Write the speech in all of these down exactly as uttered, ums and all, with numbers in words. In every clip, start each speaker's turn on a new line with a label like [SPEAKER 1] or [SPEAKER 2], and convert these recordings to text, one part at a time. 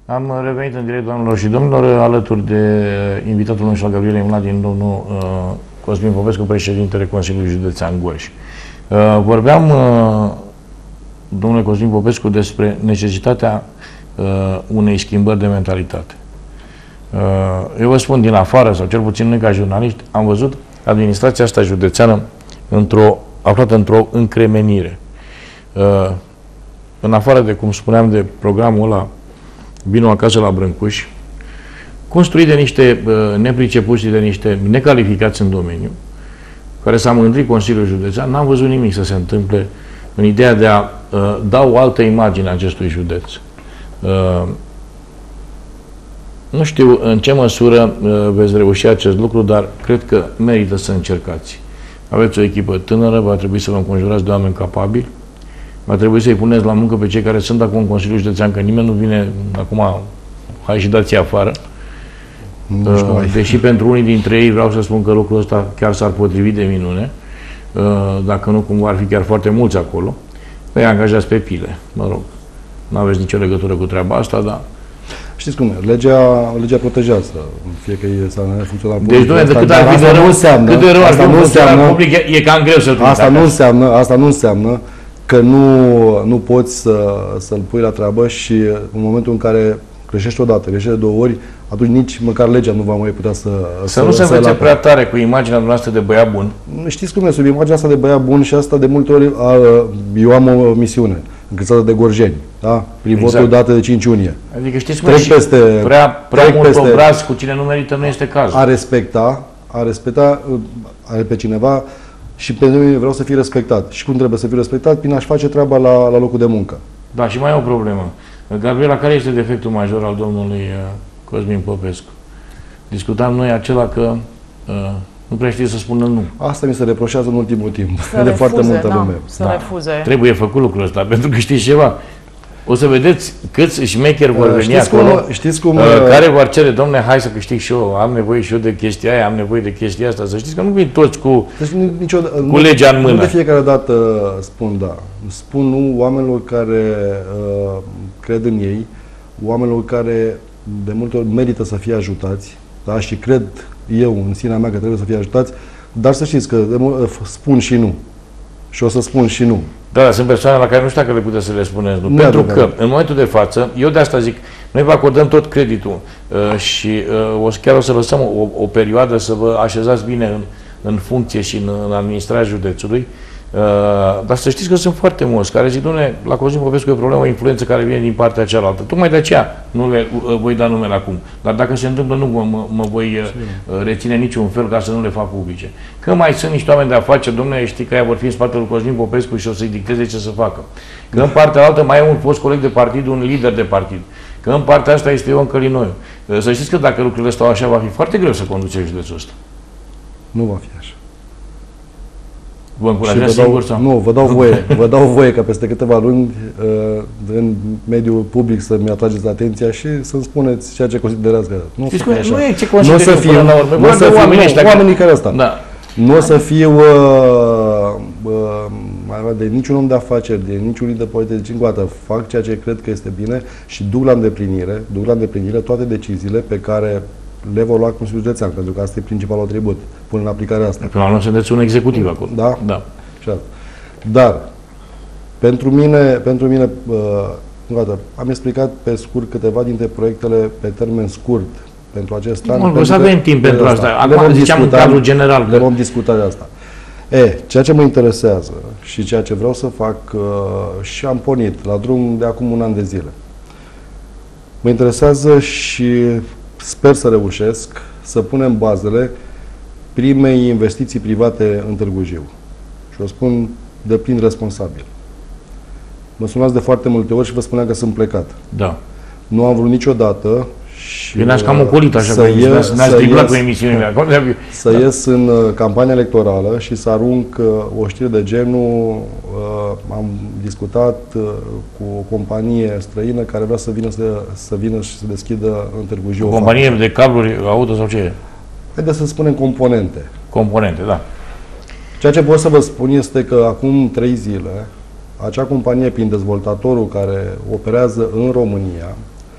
[SPEAKER 1] Am revenit în direct, doamnelor și domnilor, alături de invitatul nostru al Gabrielei Mladin, domnul uh, Cosmin Popescu, președintele Consiliului Județean Gorj. Uh, vorbeam, uh, domnule Cosmin Popescu, despre necesitatea uh, unei schimbări de mentalitate. Uh, eu vă spun, din afară, sau cel puțin noi ca jurnaliști, am văzut administrația asta județeană într-o, aflată într-o încremenire. Uh, în afară de, cum spuneam, de programul ăla Vino acasă la Brâncuși, construit de niște uh, nepricepuți, de niște necalificați în domeniu, care s-a mândrit Consiliul Județean, n-am văzut nimic să se întâmple în ideea de a uh, da o altă imagine acestui județ. Uh, nu știu în ce măsură uh, veți reuși acest lucru, dar cred că merită să încercați. Aveți o echipă tânără, va trebui să vă înconjurați de oameni capabili, va trebui să-i puneți la muncă pe cei care sunt acum în Consiliul Județean, că nimeni nu vine acum, hai și dați afară. Nu știu, uh, deși pentru unii dintre ei vreau să spun că lucrul ăsta chiar s-ar potrivi de minune, uh, dacă nu cumva ar fi chiar foarte mulți acolo, îi angajați pe pile, mă rog. Nu aveți nicio legătură cu treaba asta, dar...
[SPEAKER 2] Știți cum e, legea, legea protejează, fie că e sau nu e funcționar public.
[SPEAKER 1] Deci, doamne, de cât ar fi de rău, cât de rău ar fi un funcționar public, e, e cam greu să-l
[SPEAKER 2] asta nu înseamnă, asta nu înseamnă că nu, nu poți să, să-l pui la treabă și în momentul în care greșești odată, greșești de două ori, atunci nici măcar legea nu va mai putea să...
[SPEAKER 1] Să, să nu se învețe prea tare cu imaginea noastră de băiat bun.
[SPEAKER 2] Știți cum e, sub imaginea asta de băiat bun și asta de multe ori a, eu am o misiune încălțată de gorjeni, da? Prin exact. Votul dată de cinci iunie.
[SPEAKER 1] Adică știți cum și peste, prea, prea mult peste, obraz cu cine nu merită nu este cazul.
[SPEAKER 2] A respecta, a respecta are pe cineva și pe mine vreau să fie respectat. Și cum trebuie să fie respectat? Prin a-și face treaba la, la locul de muncă.
[SPEAKER 1] Da, și mai e o problemă. Gabriela, care este defectul major al domnului uh, Cosmin Popescu? Discutam noi acela că uh, nu prea știe să spună nu.
[SPEAKER 2] Asta mi se reproșează în ultimul timp.
[SPEAKER 3] Să
[SPEAKER 2] de
[SPEAKER 3] refuze,
[SPEAKER 2] foarte multă
[SPEAKER 3] da,
[SPEAKER 2] lume.
[SPEAKER 3] Să
[SPEAKER 1] da.
[SPEAKER 3] refuze.
[SPEAKER 1] Trebuie făcut lucrul ăsta, pentru că știți ceva. O să vedeți câți șmecheri vor veni
[SPEAKER 2] știți
[SPEAKER 1] acolo,
[SPEAKER 2] cum, știți cum,
[SPEAKER 1] uh, care vor cere, domne, hai să câștig și eu, am nevoie și eu de chestia aia, am nevoie de chestia asta. Să știți că nu vin toți cu,
[SPEAKER 2] deci, nicio,
[SPEAKER 1] cu legea în mână.
[SPEAKER 2] Nu de fiecare dată spun da. Spun nu oamenilor care uh, cred în ei, oamenilor care de multe ori merită să fie ajutați, da? Și cred eu în sinea mea că trebuie să fie ajutați, dar să știți că spun și nu. Și o să spun și nu.
[SPEAKER 1] Da, sunt persoane la care nu știu dacă le puteți să le spuneți nu.
[SPEAKER 2] nu
[SPEAKER 1] Pentru că, în momentul de față, eu de asta zic, noi vă acordăm tot creditul uh, și uh, o, chiar o să lăsăm o, o perioadă să vă așezați bine în, în funcție și în, în administrarea județului. Uh, dar să știți că sunt foarte mulți care zic, dom'le, la Cosmin Popescu e o problemă, o influență care vine din partea cealaltă. Tocmai de aceea nu le uh, voi da numele acum. Dar dacă se întâmplă, nu mă, mă, mă voi uh, reține niciun fel ca să nu le fac publice. Că mai sunt niște oameni de afaceri, dom'le, știi că aia vor fi în spatele lui Cosmin Popescu și o să-i dicteze ce să facă. Că în partea altă mai e un fost coleg de partid, un lider de partid. Că în partea asta este Ion Călinoiu. Uh, să știți că dacă lucrurile stau așa, va fi foarte greu să conduceți județul ăsta.
[SPEAKER 2] Nu va fi așa.
[SPEAKER 1] Vă încurajați singur sau?
[SPEAKER 2] Nu, vă dau voie, vă dau voie ca peste câteva luni uh, în mediul public să-mi atrageți atenția și să-mi spuneți ceea ce considerați că nu,
[SPEAKER 1] știți,
[SPEAKER 2] să fie așa.
[SPEAKER 1] Nu e ce considerați
[SPEAKER 2] nu o să fie,
[SPEAKER 1] la urmă.
[SPEAKER 2] Nu o să fie oamenii, oamenii care ăsta.
[SPEAKER 1] Da.
[SPEAKER 2] Nu o să fiu uh, uh, mai de niciun om de afaceri, de niciun lider politic, încă o dată fac ceea ce cred că este bine și duc la îndeplinire, duc la îndeplinire toate deciziile pe care le vor lua Consiliul Județean, pentru că asta e principalul atribut, pun în aplicarea asta.
[SPEAKER 1] Până la urmă sunteți un executiv acolo.
[SPEAKER 2] Da?
[SPEAKER 1] Da.
[SPEAKER 2] Dar, pentru mine, pentru mine uh, am explicat pe scurt câteva dintre proiectele pe termen scurt pentru acest an.
[SPEAKER 1] O să avem timp pentru asta. asta. Acum ziceam în cadrul general.
[SPEAKER 2] Le vom discuta de asta. E, ceea ce mă interesează și ceea ce vreau să fac uh, și am pornit la drum de acum un an de zile. Mă interesează și sper să reușesc să punem bazele primei investiții private în Târgu Jiu. Și o spun de plin responsabil. Mă sunați de foarte multe ori și vă spuneam că sunt plecat.
[SPEAKER 1] Da.
[SPEAKER 2] Nu am vrut niciodată și
[SPEAKER 1] eu n-aș cam ocolit așa
[SPEAKER 2] să
[SPEAKER 1] cu emisiunea, n-aș driblat cu emisiunile acolo.
[SPEAKER 2] Să da. ies în uh, campania electorală și să arunc uh, o știre de genul uh, am discutat uh, cu o companie străină care vrea să vină să, să vină și să deschidă în Târgu Jiu.
[SPEAKER 1] O companie de cabluri auto sau ce e?
[SPEAKER 2] Haideți să spunem componente.
[SPEAKER 1] Componente, da.
[SPEAKER 2] Ceea ce pot să vă spun este că acum trei zile acea companie, prin dezvoltatorul care operează în România,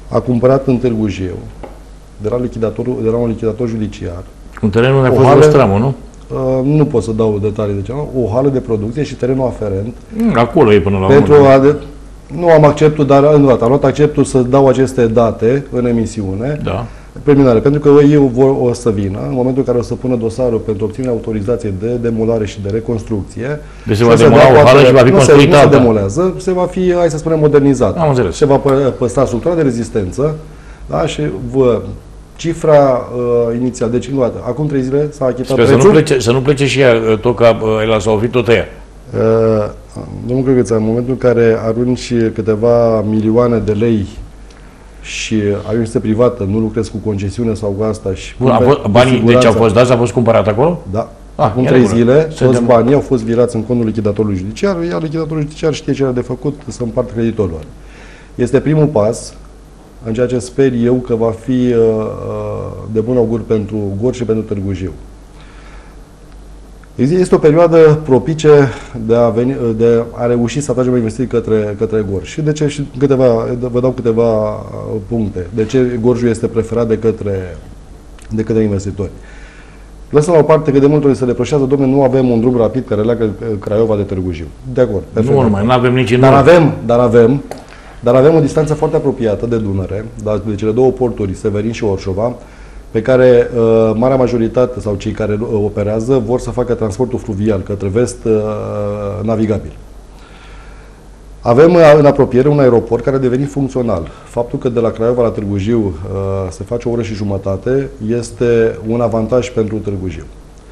[SPEAKER 2] a cumpărat în Târgu Jiu, de la, lichidatorul, de la un lichidator judiciar.
[SPEAKER 1] Un teren unde a fost o stramă, nu?
[SPEAKER 2] Uh, nu pot să dau detalii de ce, o hală de producție și terenul aferent.
[SPEAKER 1] Mm, acolo e până la
[SPEAKER 2] pentru
[SPEAKER 1] urmă.
[SPEAKER 2] a de, nu am acceptul, dar am luat acceptul să dau aceste date în emisiune.
[SPEAKER 1] Da.
[SPEAKER 2] Preliminare, pentru că ei vor, o să vină, în momentul în care o să pună dosarul pentru obținerea autorizației de demolare și de reconstrucție.
[SPEAKER 1] Deci se va demola o hală și va fi construită alta.
[SPEAKER 2] Nu se demolează, se va fi, hai să spunem, modernizat.
[SPEAKER 1] Am înțeles.
[SPEAKER 2] Se va păstra structura de rezistență, da? Și vă, cifra uh, inițial, deci încă o dată, acum trei zile s-a achitat
[SPEAKER 1] prețul. Să nu plece, să nu plece și ea tot ca el s-a ofrit tot ea.
[SPEAKER 2] Uh, domnul Crăgăță, în momentul în care arunci câteva milioane de lei și ajungi privată, nu lucrezi cu concesiune sau cu asta și...
[SPEAKER 1] Bun, a fost, banii, deci au fost dați, a fost cumpărat acolo?
[SPEAKER 2] Da.
[SPEAKER 1] Ah,
[SPEAKER 2] acum trei zile, toți banii au fost virați în contul lichidatorului judiciar, iar lichidatorul judiciar știe ce are de făcut să împartă creditorilor. Este primul pas în ceea ce sper eu că va fi uh, de bun augur pentru Gorj și pentru Târgu Jiu. Este o perioadă propice de a, veni, de a reuși să atragem investiții către, către Gorj. Și de ce? Și câteva, vă dau câteva puncte. De ce Gorjul este preferat de către, de către investitori? Lăsăm la o parte că de multe ori se reproșează, domnule, nu avem un drum rapid care leagă Craiova de Târgu Jiu. De acord.
[SPEAKER 1] Nu urmă, nu avem nici în
[SPEAKER 2] dar avem, dar avem, dar avem o distanță foarte apropiată de Dunăre, de cele două porturi, Severin și Orșova, pe care uh, marea majoritate sau cei care uh, operează vor să facă transportul fluvial către vest uh, navigabil. Avem uh, în apropiere un aeroport care a devenit funcțional. Faptul că de la Craiova la Târgu Jiu uh, se face o oră și jumătate este un avantaj pentru Târgu Jiu.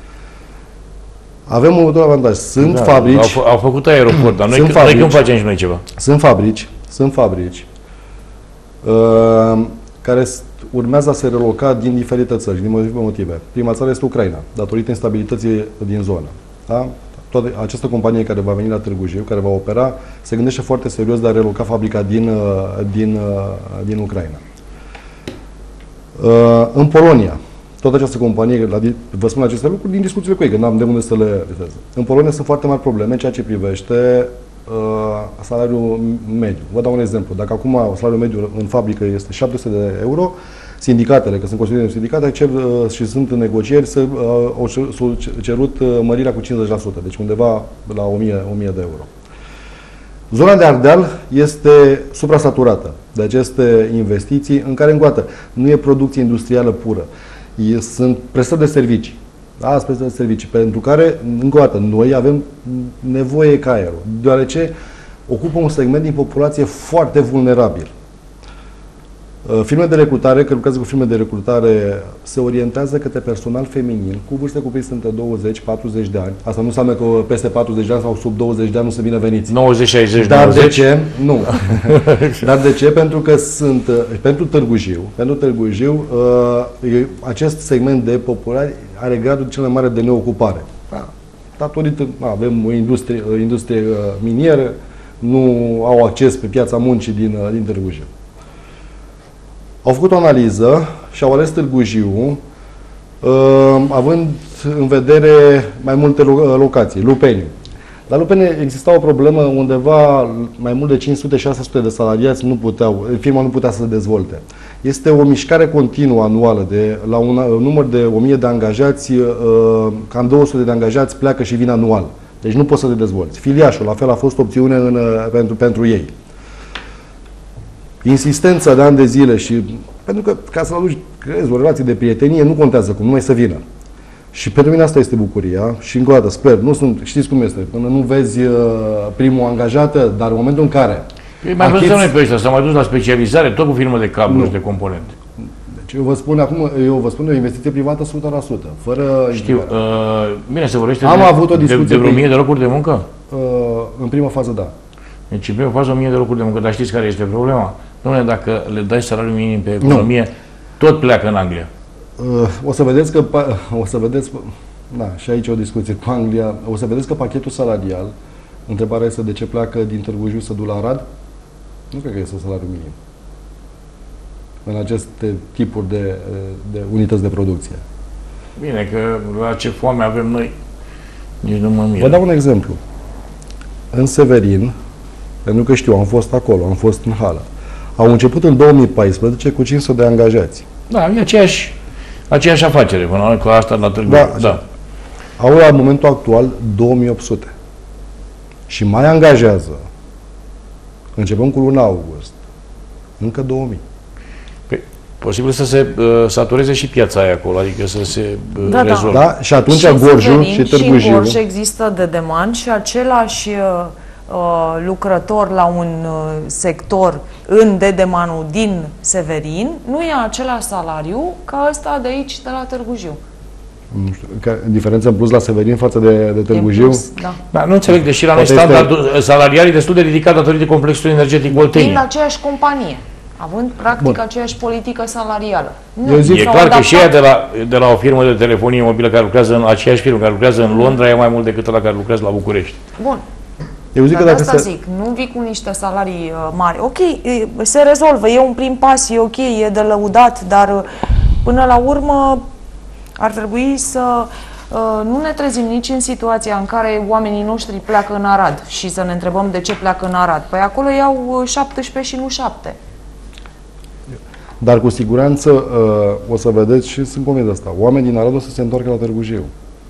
[SPEAKER 2] Avem un următor avantaj. Sunt da, fabrici...
[SPEAKER 1] Au, au făcut aeroport, dar noi, fabrici, noi când facem și noi ceva?
[SPEAKER 2] Sunt fabrici, sunt fabrici uh, care urmează a se reloca din diferite țări, din motive. Prima țară este Ucraina, datorită instabilității din zonă. Da? Toată această companie care va veni la Târgu Jiu, care va opera, se gândește foarte serios de a reloca fabrica din, din, din Ucraina. În Polonia, toată această companie, vă spun aceste lucruri din discuțiile cu ei, că n-am de unde să le realizez. În Polonia sunt foarte mari probleme în ceea ce privește salariul mediu. Vă dau un exemplu. Dacă acum salariul mediu în fabrică este șapte sute de euro, sindicatele, că sunt constituite de sindicate, cer uh, și sunt în negocieri, să, uh, au cerut uh, mărirea cu cincizeci la sută, deci undeva la o mie de euro. Zona de Ardeal este suprasaturată de aceste investiții, în care, încă o dată, nu e producție industrială pură. E, sunt prestări de servicii. Da, prestări de servicii, pentru care, încă o dată, noi avem nevoie ca aerul, deoarece ocupă un segment din populație foarte vulnerabil. Firme de recrutare, că lucrează cu firme de recrutare, se orientează către personal feminin, cu vârste cuprinse între douăzeci patruzeci de ani. Asta nu înseamnă că peste patruzeci de ani sau sub douăzeci de ani nu se bineveniți.
[SPEAKER 1] nouăzeci șaizeci
[SPEAKER 2] Dar nouăzeci? De ce? Nu. Dar de ce? Pentru că sunt, pentru Târgu Jiu, pentru Târgu Jiu, acest segment de populare are gradul cel mai mare de neocupare. Datorită, avem o industrie, o industrie minieră, nu au acces pe piața muncii din, din Târgu Jiu. Au făcut o analiză și au ales Târgu Jiu, uh, având în vedere mai multe locații. Lupeniu. La Lupeniu exista o problemă undeva mai mult de cinci sute șase sute de salariați nu puteau, firma nu putea să se dezvolte. Este o mișcare continuă anuală de la un, un număr de o mie de angajați, uh, cam două sute de angajați pleacă și vin anual. Deci nu poți să te dezvolți. Filiașul, la fel, a fost opțiune în, pentru, pentru ei. Insistența de ani de zile și pentru că ca să aduci, crezi, o relație de prietenie, nu contează cum, numai să vină. Și pentru mine asta este bucuria și încă o dată, sper, nu sunt, știți cum este, până nu vezi uh, primul angajat, dar în momentul în care...
[SPEAKER 1] Păi mai văzut noi pe ăștia, s-au mai dus la specializare, tot cu firmă de cablu și de componente.
[SPEAKER 2] Deci eu vă spun acum, eu vă spun o investiție privată o sută la sută, fără...
[SPEAKER 1] Știu, uh, bine, se vorbește
[SPEAKER 2] Am
[SPEAKER 1] de,
[SPEAKER 2] avut o discuție
[SPEAKER 1] de, de vreo mie de locuri de muncă?
[SPEAKER 2] Uh, în prima fază, da.
[SPEAKER 1] Deci în prima fază o mie de locuri de muncă, dar știți care este problema? Dom'le, dacă le dai salariul minim pe economie, nu. Tot pleacă în Anglia.
[SPEAKER 2] Uh, o să vedeți că, o să vedeți, da, și aici o discuție cu Anglia, o să vedeți că pachetul salarial, întrebarea este de ce pleacă din Târgu Jiu să du la Arad? Nu cred că este salariul minim în aceste tipuri de, de unități de producție.
[SPEAKER 1] Bine, că la ce foame avem noi, nici nu mă miră.
[SPEAKER 2] Vă dau un exemplu. În Severin, pentru că știu, am fost acolo, am fost în hală, Au început în două mii paisprezece cu cinci sute de angajați.
[SPEAKER 1] Da, e aceeași, aceeași afacere, până la urmă, cu asta la Târgu.
[SPEAKER 2] Da,
[SPEAKER 1] da.
[SPEAKER 2] Au la momentul actual două mii opt sute. Și mai angajează, începând cu luna august, încă două mii.
[SPEAKER 1] Păi, posibil să se uh, satureze și piața aia acolo, adică să se uh,
[SPEAKER 3] Da, da.
[SPEAKER 1] rezolve.
[SPEAKER 2] Da? Și atunci
[SPEAKER 3] și
[SPEAKER 2] Gorjul și
[SPEAKER 3] și
[SPEAKER 2] Târgu
[SPEAKER 3] în
[SPEAKER 2] Jiu.
[SPEAKER 3] Gorj există de demand și același uh, uh, lucrător la un uh, sector în dedemanul din Severin nu ia același salariu ca ăsta de aici, de la Târgu Jiu.
[SPEAKER 2] Nu știu, ca, diferență în plus la Severin față de, de Târgu
[SPEAKER 3] În
[SPEAKER 2] Jiu?
[SPEAKER 3] plus, da.
[SPEAKER 1] Da, nu înțeleg, deși la noi
[SPEAKER 2] Poate este-
[SPEAKER 1] standardul salarial e destul de ridicat datorită complexului energetic
[SPEAKER 3] Din
[SPEAKER 1] Oltenia.
[SPEAKER 3] aceeași companie, având practic
[SPEAKER 2] Bun.
[SPEAKER 3] aceeași politică salarială. Nu,
[SPEAKER 2] Eu zic-
[SPEAKER 1] E
[SPEAKER 3] s-au
[SPEAKER 1] clar că
[SPEAKER 3] adaptat.
[SPEAKER 1] și ea de la, de la o firmă de telefonie mobilă care lucrează în aceeași firmă, care lucrează în Londra, e mai mult decât la care lucrează la București.
[SPEAKER 3] Bun.
[SPEAKER 2] Eu zic
[SPEAKER 3] Dar
[SPEAKER 2] că
[SPEAKER 3] de
[SPEAKER 2] dacă
[SPEAKER 3] asta
[SPEAKER 2] se...
[SPEAKER 3] zic, nu vii cu niște salarii uh, mari. Ok, e, se rezolvă, e un prim pas, e ok, e de lăudat, dar uh, până la urmă ar trebui să uh, nu ne trezim nici în situația în care oamenii noștri pleacă în Arad și să ne întrebăm de ce pleacă în Arad. Păi acolo iau uh, șaptesprezece și nu șapte.
[SPEAKER 2] Dar cu siguranță uh, o să vedeți și sunt convins de asta. Oamenii din Arad o să se întoarcă la Târgu Jiu.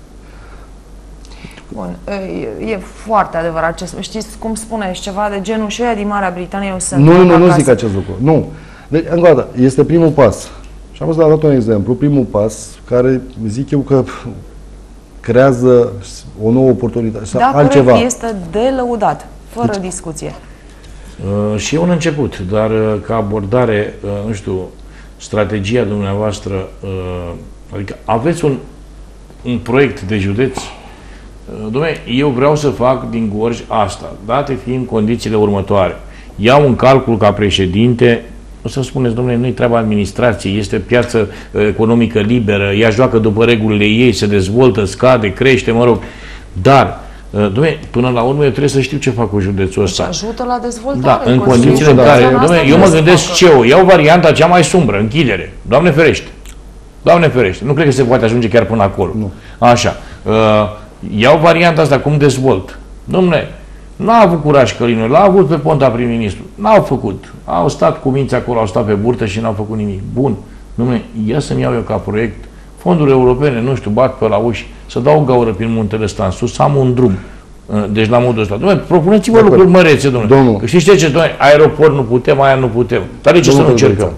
[SPEAKER 3] Bun, e, e foarte adevărat ce spune. Știți cum spuneți, ceva de genul și ăia din Marea Britanie o să se
[SPEAKER 2] Nu, nu,
[SPEAKER 3] întoarcă
[SPEAKER 2] nu
[SPEAKER 3] acasă.
[SPEAKER 2] zic acest lucru. Nu. Deci, încă o dată, este primul pas. Și am văzut dat un exemplu. Primul pas care zic eu că creează o nouă oportunitate sau
[SPEAKER 3] Da,
[SPEAKER 2] altceva.
[SPEAKER 3] corect, este de lăudat, fără discuție.
[SPEAKER 1] Uh, și e un început, dar uh, ca abordare, uh, nu știu, strategia dumneavoastră, uh, adică aveți un, un proiect de județ. Uh, Dom'le, eu vreau să fac din Gorj asta, date fiind condițiile următoare. Iau în calcul ca președinte, o să spuneți, domnule, nu-i treaba administrației, este piață uh, economică liberă, ea joacă după regulile ei, se dezvoltă, scade, crește, mă rog, dar Dom'le, până la urmă eu trebuie să știu ce fac cu județul ăsta.
[SPEAKER 3] Ajută la dezvoltare.
[SPEAKER 1] Da, în
[SPEAKER 3] Consiliul
[SPEAKER 1] condițiile în care,
[SPEAKER 3] Județean asta
[SPEAKER 1] dom'le, eu
[SPEAKER 3] trebuie
[SPEAKER 1] mă
[SPEAKER 3] să
[SPEAKER 1] gândesc
[SPEAKER 3] facă.
[SPEAKER 1] ce eu, iau varianta cea mai sumbră, închidere. Doamne ferește. Doamne ferește. Nu cred că se poate ajunge chiar până acolo.
[SPEAKER 2] Nu.
[SPEAKER 1] Așa. Uh, iau varianta asta, cum dezvolt. Dom'le, n-a avut curaj Călinu, l-a avut pe Ponta prim-ministru. N-au făcut. Au stat cu minți acolo, au stat pe burtă și n-au făcut nimic. Bun. Dom'le, ia să-mi iau eu ca proiect fonduri europene, nu știu, bat pe la uși, să dau o gaură prin muntele ăsta în sus, să am un drum. Deci la modul ăsta. Dom'le, propuneți-vă lucruri mărețe, domnule.
[SPEAKER 2] Domnul.
[SPEAKER 1] Că știți ce, ce, domnule, aeroport nu putem, aia nu putem. Dar de ce să nu
[SPEAKER 2] Domnul
[SPEAKER 1] încercăm?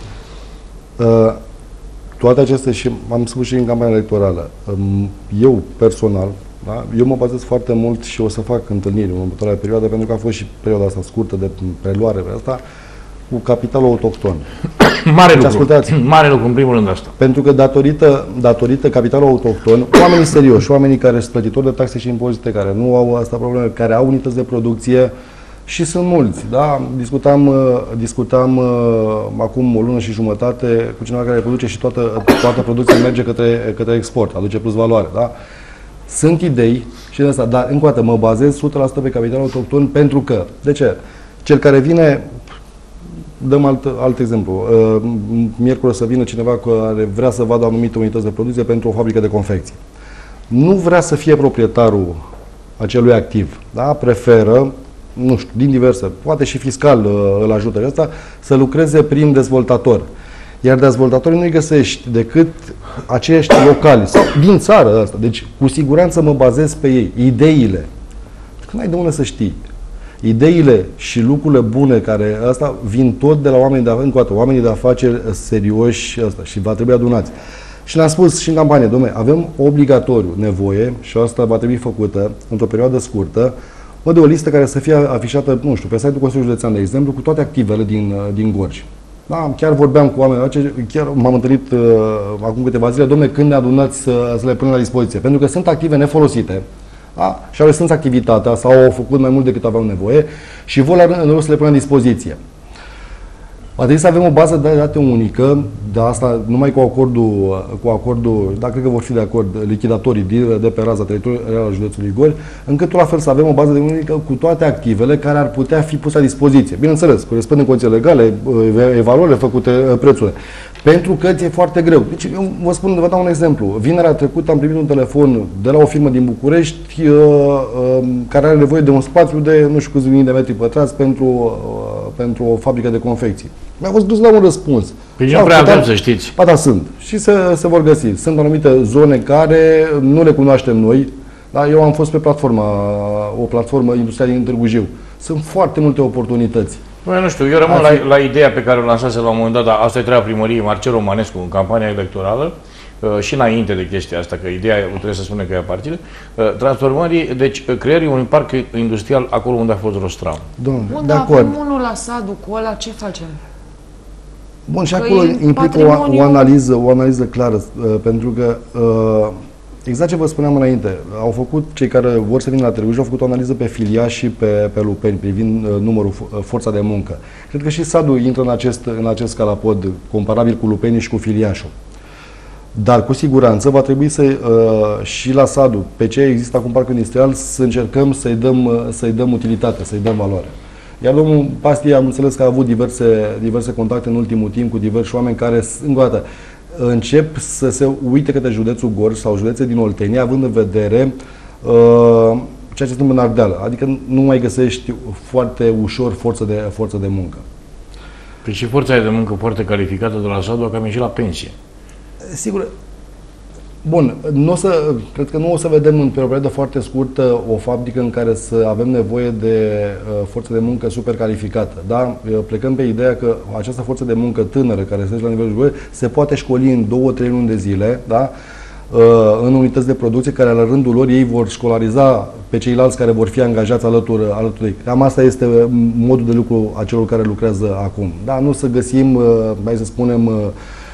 [SPEAKER 2] Uh, toate acestea, și am spus și în campania electorală, um, eu personal, da, eu mă bazez foarte mult și o să fac întâlniri în următoarea perioadă, pentru că a fost și perioada asta scurtă de preluare pe asta, cu capitalul autohton.
[SPEAKER 1] Mare lucru.
[SPEAKER 2] ascultați.
[SPEAKER 1] Mare lucru, în primul rând asta.
[SPEAKER 2] Pentru că datorită, datorită capitalului autohton, oamenii serioși, oamenii care sunt plătitori de taxe și impozite, care nu au asta probleme, care au unități de producție, și sunt mulți, da? Discutam, uh, discutam uh, acum o lună și jumătate cu cineva care produce și toată, toată producția merge către, către export, aduce plus valoare, da? Sunt idei și de asta, dar încă o dată mă bazez o sută la sută pe capitalul autohton pentru că, de ce? Cel care vine, dăm alt, alt exemplu, uh, miercuri să vină cineva care vrea să vadă anumite unități de producție pentru o fabrică de confecții. Nu vrea să fie proprietarul acelui activ, da? Preferă, nu știu, din diverse, poate și fiscal uh, îl ajută de asta, să lucreze prin dezvoltator. Iar dezvoltatorii nu-i găsești decât acești locali, sau din țară asta. Deci, cu siguranță mă bazez pe ei. Ideile. Că n-ai de unde să știi. Ideile și lucrurile bune care asta vin tot de la oamenii de afaceri, încă o dată, oamenii de afaceri serioși asta, și va trebui adunați. Și le-am spus și în campanie, dom'le, avem obligatoriu nevoie, și asta va trebui făcută într-o perioadă scurtă, mă, de o listă care să fie afișată, nu știu, pe site-ul Consiliului Județean, de exemplu, cu toate activele din, din Gorj. Da, chiar vorbeam cu oameni, chiar m-am întâlnit uh, acum câteva zile, dom'le, când ne adunați să, să le punem la dispoziție. Pentru că sunt active nefolosite, da? Și au restrâns activitatea sau au făcut mai mult decât aveau nevoie și vor la rândul lor să le punem la dispoziție. Va trebui să avem o bază de date unică, de asta numai cu acordul, cu acordul, dar cred că vor fi de acord lichidatorii de, de pe raza teritorială a județului Gorj, încât la fel să avem o bază de unică cu toate activele care ar putea fi puse la dispoziție. Bineînțeles, corespundând condițiile legale, evaluările făcute, prețurile. Pentru că ți-e foarte greu. Deci, eu vă spun, vă dau un exemplu. Vinerea trecută am primit un telefon de la o firmă din București uh, uh, care are nevoie de un spațiu de nu știu câți mii de metri pătrați pentru, uh, pentru o fabrică de confecții. Mi-a fost dus la un răspuns.
[SPEAKER 1] Păi nu prea avem, să știți.
[SPEAKER 2] Ba da, sunt. Și se, se vor găsi. Sunt anumite zone care nu le cunoaștem noi. Da? Eu am fost pe platforma, o platformă industrială din Târgu Jiu. Sunt foarte multe oportunități.
[SPEAKER 1] Bă, nu știu, eu rămân la, la ideea pe care o lansase la un moment dat, dar asta e treaba primăriei Marcel Romanescu în campania electorală, uh, și înainte de chestia asta, că ideea trebuie să spunem că e aparține, uh, transformării, deci uh, creării unui parc industrial acolo unde a fost Rostram.
[SPEAKER 2] Domnule,
[SPEAKER 3] Bun,
[SPEAKER 2] de
[SPEAKER 3] dar
[SPEAKER 2] acord.
[SPEAKER 3] avem unul la Sadu, cu ăla ce facem?
[SPEAKER 2] Bun, și
[SPEAKER 3] Că
[SPEAKER 2] acolo
[SPEAKER 3] e
[SPEAKER 2] implică o,
[SPEAKER 3] patrimoniu-
[SPEAKER 2] o analiză, o analiză clară, uh, pentru că uh, exact ce vă spuneam înainte, au făcut cei care vor să vină la Târgu Jiu, au făcut o analiză pe Filiaș și pe, pe Lupeni, privind uh, numărul, uh, forța de muncă. Cred că și Sadu intră în acest, în acest scalapod, comparabil cu Lupenii și cu Filiașul. Dar cu siguranță va trebui să, uh, și la Sadu, pe ce există acum parc industrial, să încercăm să-i dăm, uh, să-i dăm utilitate, să-i dăm valoare. Iar domnul Pastie, am înțeles că a avut diverse, diverse contacte în ultimul timp cu diversi oameni care, încă o dată, încep să se uite către județul Gorj sau județe din Oltenia, având în vedere uh, ceea ce se întâmplă în Ardeal. Adică nu mai găsești foarte ușor forță de, forță de muncă.
[SPEAKER 1] Păi și forța de muncă foarte calificată de la Sadu a cam ieșit la pensie.
[SPEAKER 2] Sigur. Bun, nu o să, cred că nu o să vedem în pe o perioadă foarte scurtă o fabrică în care să avem nevoie de uh, forță de muncă super calificată. Da? Plecăm pe ideea că această forță de muncă tânără care se la nivelul școlii se poate școli în două, trei luni de zile, da? uh, în unități de producție care la rândul lor ei vor școlariza pe ceilalți care vor fi angajați alături, alături. Cam asta este modul de lucru a celor care lucrează acum. Da? Nu să găsim, uh, mai să spunem, uh,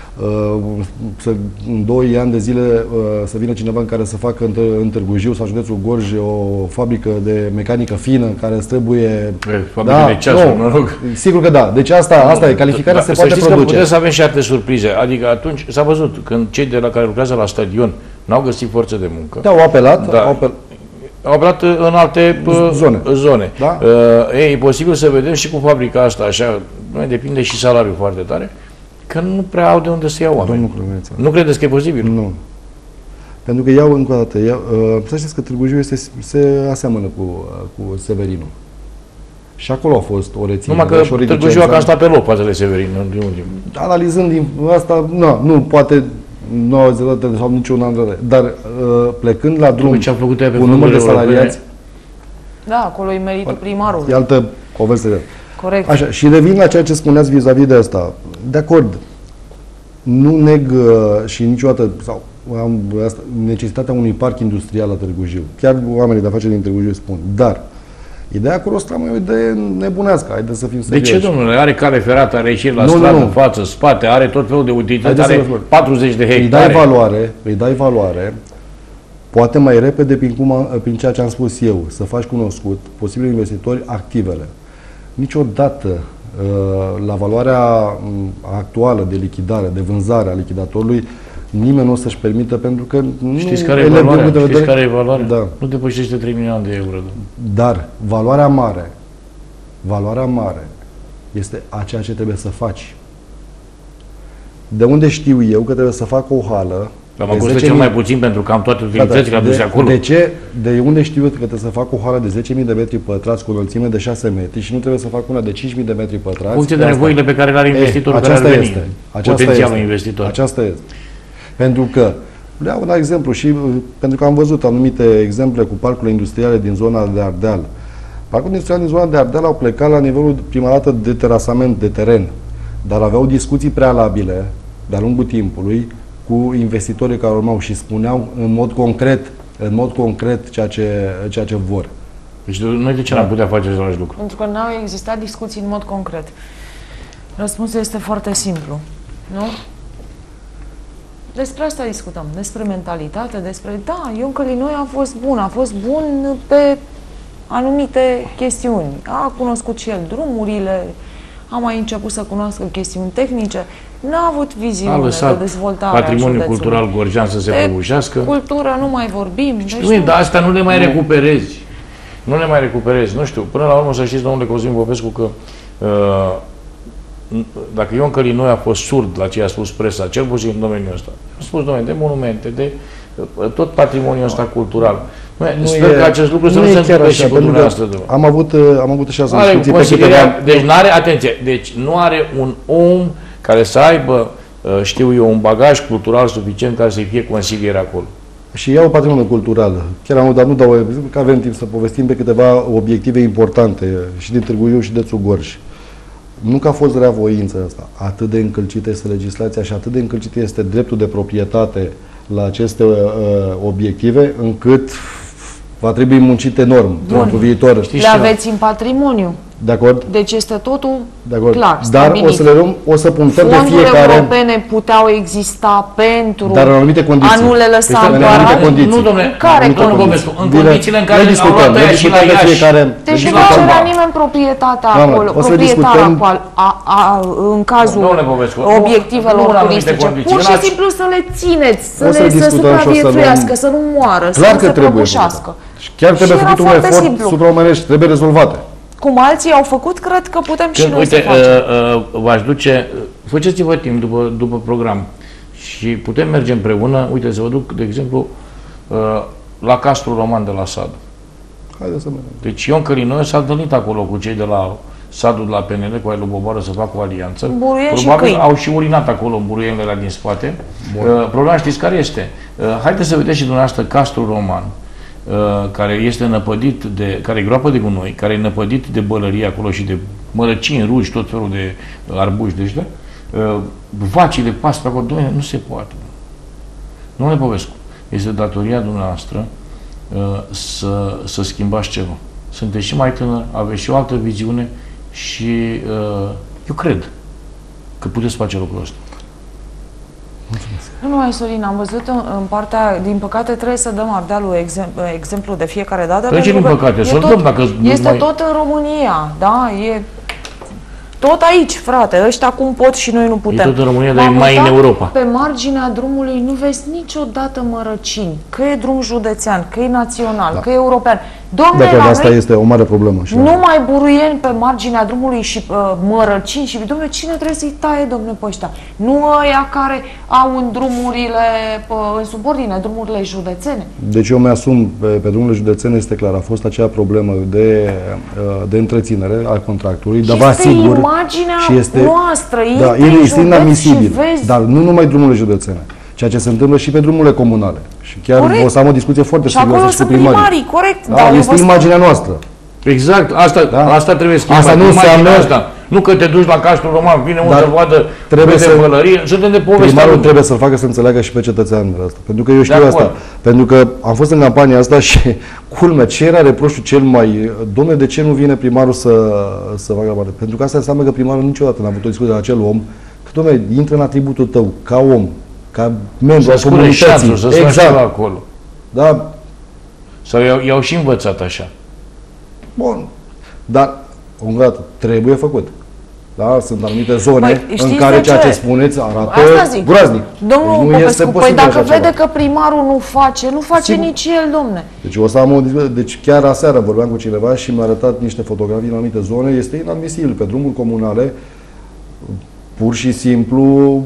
[SPEAKER 2] să, în doi ani de zile să vină cineva în care să facă în Târgu Jiu sau județul Gorj o fabrică de mecanică fină care îți trebuie...
[SPEAKER 1] Fabrică da, de ceasuri, mă rog.
[SPEAKER 2] Sigur că da. Deci asta, asta e. Calificarea da, se poate produce. Să
[SPEAKER 1] putem să avem și alte surprize. Adică atunci s-a văzut când cei de la care lucrează la stadion n-au găsit forță de muncă.
[SPEAKER 2] Da, au apelat.
[SPEAKER 1] Da.
[SPEAKER 2] Au apel...
[SPEAKER 1] Au apelat în alte zone. zone. Da? E, e posibil să vedem și cu fabrica asta, așa, depinde și salariul foarte tare, că nu prea au de unde să iau oameni. Nu credeți că e posibil?
[SPEAKER 2] Nu. Pentru că iau încă o dată. Iau, uh, să știți că Târgu Jiu este, se aseamănă cu, uh, cu Severinu. Și acolo a fost o reținere.
[SPEAKER 1] Numai că Târgu Jiu a cam stat pe loc față de Severin.
[SPEAKER 2] Analizând din asta, nu, nu poate nouăzeci de dată sau niciun an de dar uh, plecând la drum
[SPEAKER 1] ce a făcut pe
[SPEAKER 2] cu număr de salariați...
[SPEAKER 3] Da, acolo e meritul primarului.
[SPEAKER 2] E altă poveste.
[SPEAKER 3] Corect.
[SPEAKER 2] Așa, și revin la ceea ce spuneați vis-a-vis de asta. De acord, nu neg uh, și niciodată sau am asta, necesitatea unui parc industrial la Târgu Jiu. Chiar oamenii de afaceri din Târgu Jiu spun. Dar ideea cu Rostram e o idee nebunească. Haideți să fim serioși.
[SPEAKER 1] De ce, domnule? Are cale ferată, are ieșiri la nu, stradă, nu. în față, spate, are tot felul de utilități, are patruzeci de hectare. Îi
[SPEAKER 2] dai valoare, îi dai valoare, poate mai repede prin, cum, prin ceea ce am spus eu, să faci cunoscut posibili investitori activele. Niciodată la valoarea actuală de lichidare, de vânzare a lichidatorului, nimeni nu o să-și permită, pentru că
[SPEAKER 1] Știți care e valoarea? Știți vedere... care e valoarea? Da. Nu depășește trei milioane de euro.
[SPEAKER 2] Dar valoarea mare, valoarea mare este a ceea ce trebuie să faci. De unde știu eu că trebuie să fac o hală?
[SPEAKER 1] Dar mă costă cel mai puțin pentru că am toate utilitățile aduse acolo.
[SPEAKER 2] De ce? De unde știu eu că trebuie să fac o hală de zece mii de metri pătrați cu o înălțime de șase metri și nu trebuie să fac una de cinci mii de metri pătrați?
[SPEAKER 1] Funcție de nevoile pe care le are investitorul care ar veni. Este. Potențialul este. investitor.
[SPEAKER 2] Aceasta este. Pentru că, le iau un exemplu și pentru că am văzut anumite exemple cu parcurile industriale din zona de Ardeal. Parcurile industriale din zona de Ardeal au plecat la nivelul prima dată de terasament, de teren, dar aveau discuții prealabile de-a lungul timpului cu investitorii care urmau și spuneau în mod concret, în mod concret ceea ce, ceea ce vor.
[SPEAKER 1] Deci noi de ce da. n-am putea face același lucru?
[SPEAKER 3] Pentru că n-au existat discuții în mod concret. Răspunsul este foarte simplu, nu? Despre asta discutăm, despre mentalitate, despre... Da, Ion Călinoi a fost bun, a fost bun pe anumite chestiuni. A cunoscut și el drumurile, a mai început să cunoască chestiuni tehnice, n-a avut viziune de dezvoltare
[SPEAKER 1] patrimoniul cultural gorjean să se prăbușească.
[SPEAKER 3] Cultură nu mai vorbim.
[SPEAKER 1] Deci nu, dar asta nu le mai recuperezi. Nu le mai recuperezi. Nu știu, până la urmă să știți, domnule Cosmin Popescu, că uh, dacă Ion Călinoi a fost surd la ce a spus presa, cel puțin în domeniul ăsta, a spus, domnule, de monumente, de uh, tot patrimoniul ăsta cultural, Nu Sper e, că acest lucru să nu se întâmple și cu dumneavoastră.
[SPEAKER 2] Am avut, am avut și asta
[SPEAKER 1] discuții pe câteva... Deci nu are, atenție, deci nu are un om care să aibă, știu eu, un bagaj cultural suficient care să fie consilier acolo.
[SPEAKER 2] Și iau patrimoniul cultural. Chiar am, dar nu dau exemplu, că avem timp să povestim pe câteva obiective importante și din Târgu Jiu și de Țugorj. Nu că a fost reavoință asta. Atât de încălcită este legislația și atât de încălcit este dreptul de proprietate la aceste uh, obiective, încât va trebui muncit enorm pentru viitor.
[SPEAKER 3] Știți le aveți în patrimoniu.
[SPEAKER 2] De acord?
[SPEAKER 3] Deci este totul
[SPEAKER 2] de acord.
[SPEAKER 3] clar,
[SPEAKER 2] Dar
[SPEAKER 3] stabilit.
[SPEAKER 2] o să le luăm, o să punctăm pe fiecare...
[SPEAKER 3] Fondurile europene puteau exista pentru
[SPEAKER 2] dar în anumite condiții.
[SPEAKER 3] a nu le lăsa în
[SPEAKER 2] anumite condiții.
[SPEAKER 1] Nu, domnule,
[SPEAKER 3] care
[SPEAKER 1] domnul Bobescu, în condițiile în care au luat aia și la Iași.
[SPEAKER 3] Deci nu cerea nimeni proprietatea acolo, proprietarul acolo, în cazul obiectivelor turistice. Pur și simplu să le țineți, să le supraviețuiască, să nu moară, să nu se prăbușească.
[SPEAKER 2] Chiar trebuie făcut un efort supraomenești, trebuie rezolvate.
[SPEAKER 3] Cum alții au făcut, cred că putem și
[SPEAKER 1] Când,
[SPEAKER 3] noi
[SPEAKER 1] uite,
[SPEAKER 3] să facem.
[SPEAKER 1] Uh, uh, v-aș duce, faceți-vă timp după, după program și putem merge împreună, uite, să vă duc, de exemplu, uh, la Castrul Roman de la Sad.
[SPEAKER 2] Haideți să mergem.
[SPEAKER 1] Deci Ion Călinoiu s-a întâlnit acolo cu cei de la Sadul de la P N L, cu ai lui Boboară să facă o alianță.
[SPEAKER 3] Buruieni
[SPEAKER 1] Probabil
[SPEAKER 3] și
[SPEAKER 1] au și urinat acolo buruienile alea din spate. Uh, problema știți care este? Uh, haideți să vedeți și dumneavoastră Castrul Roman, care este năpădit de, care e groapă de gunoi, care e năpădit de bălărie acolo și de mărăcini, ruși, tot felul de arbuși de ăștia, vacile, pasăre acolo, doamne, nu se poate. Nu le povesc. Este datoria dumneavoastră să, să schimbați ceva. Sunteți și mai tânăr, aveți și o altă viziune și eu cred că puteți face lucrul ăsta.
[SPEAKER 2] Mulțumesc.
[SPEAKER 3] Nu numai, Sorin, am văzut în, în partea, din păcate trebuie să dăm Ardealul exem, exemplu de fiecare dată.
[SPEAKER 1] Trece din păcate, să dăm dacă
[SPEAKER 3] este
[SPEAKER 1] mai...
[SPEAKER 3] tot în România, da? E tot aici, frate. Ăștia cum pot și noi nu putem.
[SPEAKER 1] E tot în România, dar e mai în Europa.
[SPEAKER 3] Pe marginea drumului nu vezi niciodată mărăcini. Că e drum județean, că e național, da. Că e european. Doamne,
[SPEAKER 2] dacă asta este o mare problemă. Și
[SPEAKER 3] numai buruieni pe marginea drumului și uh, mărăcini și, domnule, cine trebuie să-i taie, domnule, pe ăștia? Nu ăia care au în drumurile, în subordine, drumurile județene.
[SPEAKER 2] Deci eu mi-asum pe, pe drumurile județene, este clar, a fost acea problemă de, de întreținere a contractului, dar vă asigur,
[SPEAKER 3] imaginea
[SPEAKER 2] și este,
[SPEAKER 3] noastră,
[SPEAKER 2] da, este inadmisibil, dar nu numai drumurile județene, ceea ce se întâmplă și pe drumurile comunale. Și chiar corect. O să am o discuție foarte serioasă și cu primarii.
[SPEAKER 3] primarii. Corect,
[SPEAKER 2] da, dar este imaginea noastră.
[SPEAKER 1] Exact, asta, da? asta trebuie schimbat.
[SPEAKER 2] Asta nu înseamnă
[SPEAKER 1] asta. Nu că te duci la Castrul Roman, vine unul să vadă
[SPEAKER 2] trebuie să
[SPEAKER 1] pălărie, suntem de povestea.
[SPEAKER 2] Primarul lui. Trebuie să-l facă să înțeleagă și pe cetățeanul ăsta. Pentru că eu știu asta. Pentru că am fost în campania asta și culmea, ce era reproșul cel mai... Dom'le, de ce nu vine primarul să, să facă parte? Pentru că asta înseamnă că primarul niciodată n-a avut o discuție la acel om, că, dom'le, intră în atributul tău, ca om, ca membru al comunității.
[SPEAKER 1] Să exact. Acolo.
[SPEAKER 2] Da.
[SPEAKER 1] Sau i-au și învățat așa.
[SPEAKER 2] Bun. Dar, încă o dată, trebuie făcut. Da? Sunt anumite zone Băi, în care ceea ce? ce spuneți arată groaznic.
[SPEAKER 3] Domnul deci Popescu, păi dacă vede ceva. Că primarul nu face, nu face Sigur. Nici el, domne.
[SPEAKER 2] Deci o să am o Deci chiar aseară vorbeam cu cineva și mi-a arătat niște fotografii în anumite zone. Este inadmisibil. Pe drumuri comunale, pur și simplu,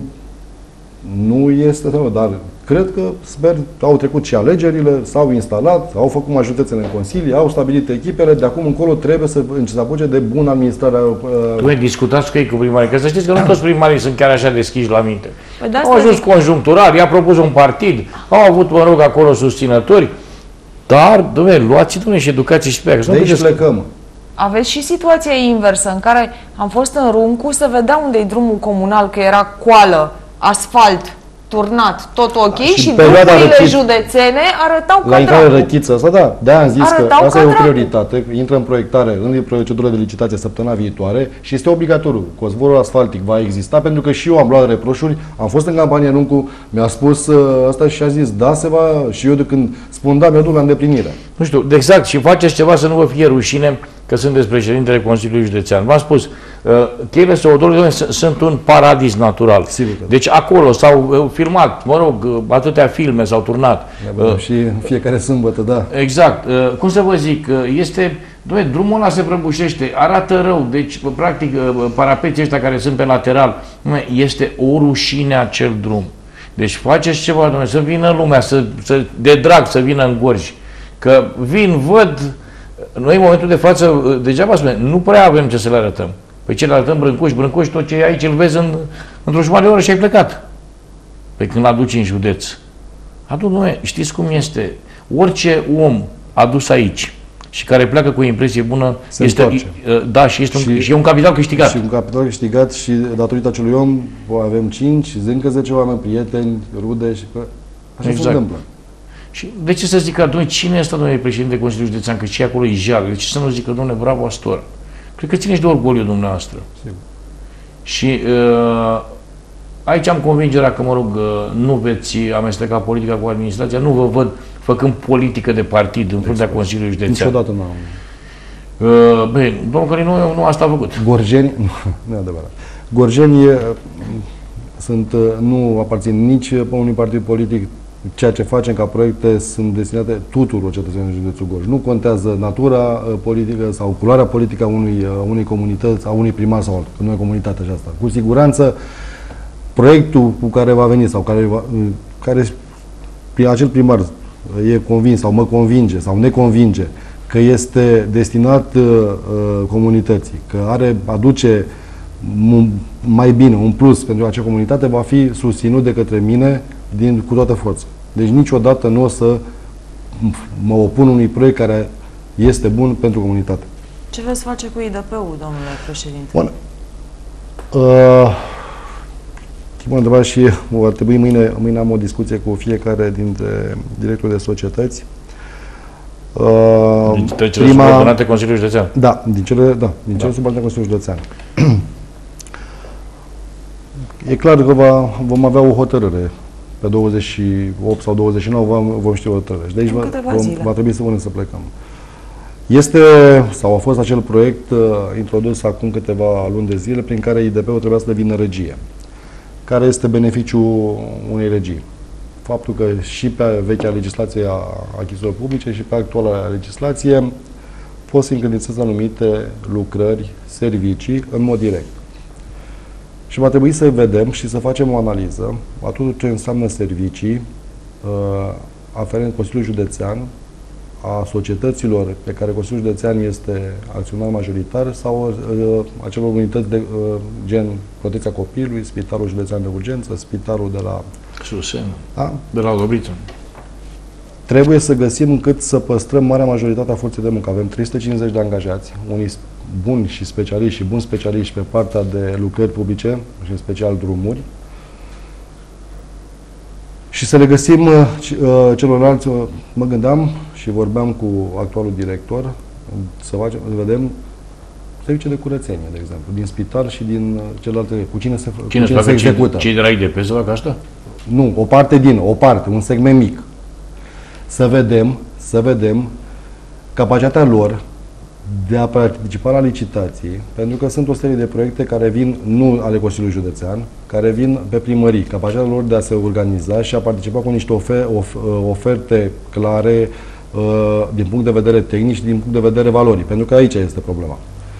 [SPEAKER 2] nu este teamă, dar cred că, sper, au trecut și alegerile, s-au instalat, au făcut majoritățile în consilii, au stabilit echipele, de acum încolo trebuie să se apuce de bună administrare.
[SPEAKER 1] Tu ai discutat cu ei cu primarii, că să știți că nu toți primarii sunt chiar așa deschiși la minte. Păi au ajuns conjunctural, i-a propus un partid, au avut, mă rog, acolo susținători, dar, dom'le, luați, dom'le, și educație și pe aia.
[SPEAKER 2] De aici plecăm.
[SPEAKER 3] Aveți și situația inversă, în care am fost în Runcu, să vedea unde e drumul comunal, că era coală, asfalt, turnat, tot ok, da, și, și drumurile răchit, județene arătau ca
[SPEAKER 2] la intrare
[SPEAKER 3] dracu.
[SPEAKER 2] Răchiță, asta da, de-aia am zis
[SPEAKER 3] arătau
[SPEAKER 2] că asta e o
[SPEAKER 3] dracu.
[SPEAKER 2] prioritate, intră în proiectare, în procedură de licitație săptămâna viitoare și este obligatoriu. Cozvorul asfaltic va exista, pentru că și eu am luat reproșuri, am fost în campanie în Runcu, mi-a spus asta și a zis, da, se va, și eu de când spun da, mi-o duc la îndeplinire.
[SPEAKER 1] Nu știu, exact, și faceți ceva să nu vă fie rușine că sunteți președintele Consiliului Județean. V-am spus, cheile Sovodorului sunt un paradis natural.
[SPEAKER 2] Sigur.
[SPEAKER 1] Deci acolo s-au filmat, mă rog, atâtea filme s-au turnat.
[SPEAKER 2] Uh, și fiecare sâmbătă, da.
[SPEAKER 1] Exact. Uh, cum să vă zic, este, doamne, drumul ăla se prăbușește, arată rău, deci, practic, parapeții ăștia care sunt pe lateral, este o rușine acel drum. Deci faceți ceva, doamne, să vină lumea, să, să, de drag să vină în Gorj. Că vin, văd, noi în momentul de față, degeaba spune, nu prea avem ce să le arătăm. Păi ce le arătăm brâncoși, brâncoși, tot ce e aici îl vezi în, într-o jumătate de oră și ai plecat. Păi când l-aduci în județ, adu, dom'le, știți cum este? Orice om adus aici și care pleacă cu o impresie bună,
[SPEAKER 2] se
[SPEAKER 1] este,
[SPEAKER 2] întoarce.
[SPEAKER 1] da, și este
[SPEAKER 2] și,
[SPEAKER 1] un, și e un capital câștigat.
[SPEAKER 2] Și un capital câștigat și datorită acelui om avem cinci, încă zece oameni, prieteni, rude și așa
[SPEAKER 1] Exact.
[SPEAKER 2] se întâmplă.
[SPEAKER 1] Și de ce să zică, domnule, cine este, domnule președinte Consiliului Județean, că și acolo e jar, de ce să nu zică, domnule, bravo, Astor? Cred că ține și de orgoliu dumneavoastră.
[SPEAKER 2] Sigur.
[SPEAKER 1] Și uh, aici am convingerea că, mă rog, uh, nu veți amesteca politica cu administrația, nu vă văd făcând politică de partid în fruntea Consiliului Județean.
[SPEAKER 2] Niciodată nu am.
[SPEAKER 1] Uh, bine, domnul Călin, nu, nu asta a făcut.
[SPEAKER 2] Gorjeni, nu, nu e adevărat. Gorjeni uh, sunt, uh, nu aparțin nici pe unui partid politic. Ceea ce facem ca proiecte sunt destinate tuturor cetățenilor județul Gorj. Nu contează natura uh, politică sau culoarea politică a unui, uh, unei comunități, a unui primar sau altul, că nu e comunitate și asta. Cu siguranță, proiectul cu care va veni sau care, va, uh, care acel primar e convins sau mă convinge sau ne convinge că este destinat uh, comunității, că are, aduce mai bine, un plus pentru acea comunitate, va fi susținut de către mine din, cu toată forța. Deci niciodată nu o să mă opun unui proiect care este bun pentru comunitate.
[SPEAKER 3] Ce veți face cu I D P-ul, domnule președinte?
[SPEAKER 2] Bun. Uh, mă întreba și ar trebui mâine, mâine am o discuție cu fiecare dintre directorii de societăți.
[SPEAKER 1] Uh, dintre cele prima, subordonate Consiliului Județean?
[SPEAKER 2] Da, din cele, da, din cele
[SPEAKER 1] da.
[SPEAKER 2] subordonate Consiliului Județean. E clar că va, vom avea o hotărâre. Pe douăzeci și opt sau douăzeci și nouă vom, vom ști o hotărâre. Și de aici va, vom, va trebui să punem să plecăm. Este, sau a fost acel proiect uh, introdus acum câteva luni de zile, prin care I D P-ul trebuia să devină regie. Care este beneficiul unei regii? Faptul că și pe vechea legislație a achizițiilor publice și pe actuala legislație pot să încredințeze anumite lucrări, servicii, în mod direct. Și va trebui să vedem și să facem o analiză a tot ce înseamnă servicii uh, aferent Consiliul Județean, a societăților pe care Consiliul Județean este acționar majoritar sau uh, acelor unități de uh, gen protecția copilului, Spitalul Județean de Urgență, Spitalul de la
[SPEAKER 1] Susen,
[SPEAKER 2] da?
[SPEAKER 1] de la Dobriță.
[SPEAKER 2] Trebuie să găsim cât să păstrăm marea majoritate a forței de muncă. Avem trei sute cincizeci de angajați, unii buni și specialiști și buni specialiști pe partea de lucrări publice și în special drumuri. Și să le găsim uh, celorlalți, uh, mă gândeam și vorbeam cu actualul director, să, facem, să vedem servicii de curățenie, de exemplu, din spital și din uh, celelalte. Cu cine se,
[SPEAKER 1] cine
[SPEAKER 2] cu cine se execută?
[SPEAKER 1] Cei de la I D P să facă asta?
[SPEAKER 2] Nu, o parte din, o parte, un segment mic. Să vedem, să vedem capacitatea lor de a participa la licitații, pentru că sunt o serie de proiecte care vin, nu ale Consiliului Județean, care vin pe primării, capacitatea lor de a se organiza și a participa cu niște ofer, of, oferte clare din punct de vedere tehnic și din punct de vedere valorii, pentru că aici este problema.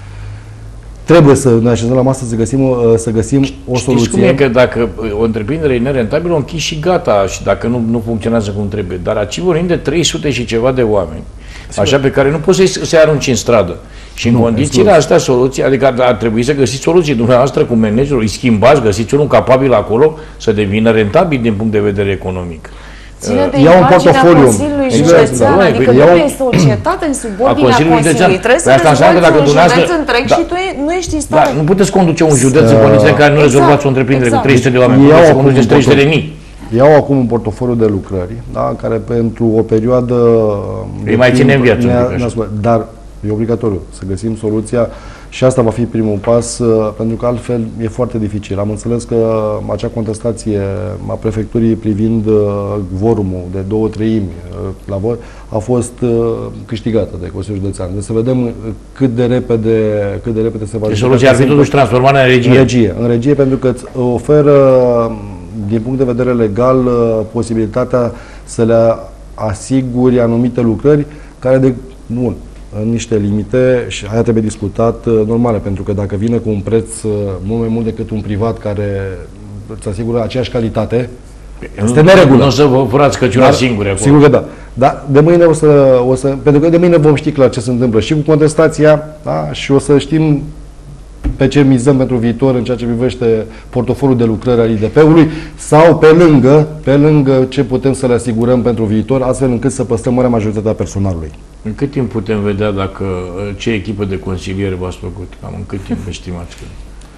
[SPEAKER 2] Trebuie să ne așezăm la masă să găsim, să găsim o
[SPEAKER 1] Știți
[SPEAKER 2] soluție.
[SPEAKER 1] cum e că dacă o întreprindere e nerentabilă, o închizi și gata, și dacă nu, nu funcționează cum trebuie. Dar aici vorbim de trei sute și ceva de oameni, așa, pe care nu poți să-i, să-i arunci în stradă. Și în nu, condițiile astea, soluții, adică ar, ar trebui să găsiți soluții dumneavoastră cu managerul, îi schimbați, găsiți unul capabil acolo să devină rentabil din punct de vedere economic.
[SPEAKER 3] Ține de
[SPEAKER 2] Ia un portofoliu.
[SPEAKER 3] Consiliului
[SPEAKER 2] Exact,
[SPEAKER 3] Județean,
[SPEAKER 2] da.
[SPEAKER 3] adică
[SPEAKER 2] Iau...
[SPEAKER 3] nu e societate în subordinea Consiliului. Trebuie
[SPEAKER 1] păi
[SPEAKER 3] să dezvolți un județ întreg da. și tu e, nu ești în stare.
[SPEAKER 1] Da, nu puteți conduce un județ în condiții în care nu
[SPEAKER 3] exact,
[SPEAKER 1] rezolvați o întreprindere exact. cu trei sute de oameni.
[SPEAKER 2] Iau
[SPEAKER 1] puteți să conduceți trei sute de mii.
[SPEAKER 2] Iau acum un portofoliu de lucrări, da, care pentru o perioadă...
[SPEAKER 1] Îi mai ține în viață.
[SPEAKER 2] Ne, dar e obligatoriu să găsim soluția și asta va fi primul pas, pentru că altfel e foarte dificil. Am înțeles că acea contestație a prefecturii privind vorumul de două treimi la vot a fost câștigată de Consiliul Județean. Deci să vedem cât de repede, cât de repede se va...
[SPEAKER 1] Deci soluția ar fi totuși transformarea în regie.
[SPEAKER 2] În regie, în regie pentru că îți oferă, din punct de vedere legal, posibilitatea să le asiguri anumite lucrări care de... Bun, în niște limite și aia trebuie discutat normale, pentru că dacă vine cu un preț mult mai mult decât un privat care îți asigură aceeași calitate, Este neregulă.
[SPEAKER 1] Nu o să vă furați căciula
[SPEAKER 2] Dar,
[SPEAKER 1] singuri acolo.
[SPEAKER 2] Sigur că da. Dar de mâine o să, o să... Pentru că de mâine vom ști clar ce se întâmplă și cu contestația, da? Și o să știm pe ce mizăm pentru viitor în ceea ce privește portofoliul de lucrări al I D P-ului sau pe lângă, pe lângă ce putem să le asigurăm pentru viitor, astfel încât să păstrăm marea majoritatea personalului.
[SPEAKER 1] În cât timp putem vedea dacă ce echipă de consiliere v-ați făcut? Cam în cât timp estimați că...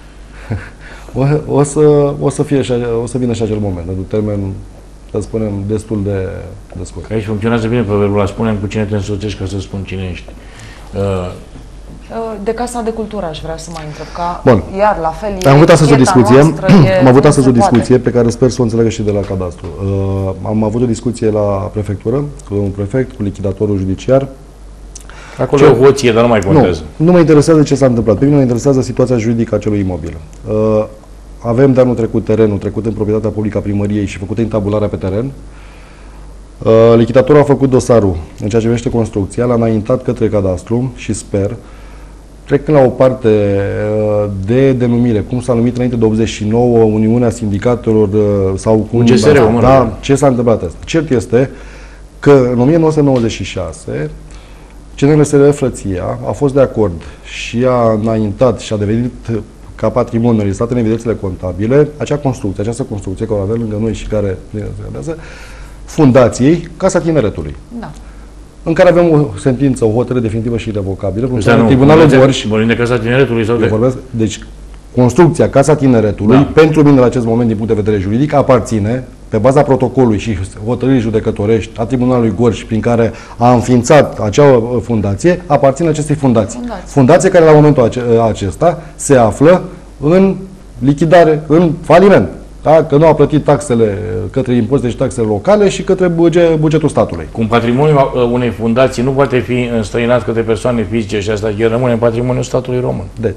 [SPEAKER 2] O, o, să, o, să fie și, o să vină și acel moment, într-un termen, să spunem, destul de, de scurt.
[SPEAKER 1] Că aici funcționează bine pe verbul ăla, spunem cu cine te însoțești ca să spun cine ești. Uh,
[SPEAKER 3] De Casa de Cultură aș vrea să mai întreb, ca
[SPEAKER 2] Bun.
[SPEAKER 3] iar la fel
[SPEAKER 2] Am avut astăzi o discuție, am avut astăzi o
[SPEAKER 3] se poate.
[SPEAKER 2] discuție pe care sper să o înțeleagă și de la cadastru. Uh, am avut o discuție la prefectură, cu un prefect, cu lichidatorul judiciar.
[SPEAKER 1] acolo
[SPEAKER 2] Ce-
[SPEAKER 1] e o hoție, dar nu mai contează.
[SPEAKER 2] Nu, nu mă interesează ce s-a întâmplat. Pe mine mă interesează situația juridică a acelui imobil. Uh, avem de anul trecut terenul trecut în proprietatea publică a primăriei și făcută intabularea pe teren. Uh, lichidatorul a făcut dosarul în ceea ce privește construcția, l-a înaintat către cadastru și sper, trecând la o parte uh, de denumire, cum s-a numit înainte de optzeci și nouă Uniunea Sindicatelor uh, sau cum...
[SPEAKER 1] U G S R-ul, mă rog.
[SPEAKER 2] da, ce s-a întâmplat asta? Cert este că în o mie nouă sute nouăzeci și șase C N L S R Frăția a fost de acord și a înaintat și a devenit ca patrimoniu înregistrat în evidențele contabile acea construcție, această construcție care o avem lângă noi și care ne realizează, fundației Casa Tineretului,
[SPEAKER 3] Da.
[SPEAKER 2] în care avem o sentință, o hotărâre definitivă și irrevocabilă,
[SPEAKER 1] Ăsta
[SPEAKER 2] în
[SPEAKER 1] nu,
[SPEAKER 2] Tribunalul
[SPEAKER 1] vorbim de-
[SPEAKER 2] Gorj.
[SPEAKER 1] Vorbim de Casa Tineretului sau
[SPEAKER 2] Eu
[SPEAKER 1] de...
[SPEAKER 2] vorbesc, deci, construcția Casa Tineretului,
[SPEAKER 1] Da.
[SPEAKER 2] pentru mine, la acest moment, din punct de vedere juridic, aparține, pe baza protocolului și hotărârii judecătorești a Tribunalului Gorj, prin care a înființat acea uh, fundație, aparține acestei fundații.
[SPEAKER 3] Fundație.
[SPEAKER 2] Fundație care, la momentul ace- acesta, se află în lichidare, în faliment. Da? Că nu a plătit taxele către impozite și taxele locale și către buget, bugetul statului.
[SPEAKER 1] Cum patrimoniul uh, unei fundații nu poate fi înstrăinat către persoane fizice și asta el rămâne în patrimoniul statului român.
[SPEAKER 2] Deci,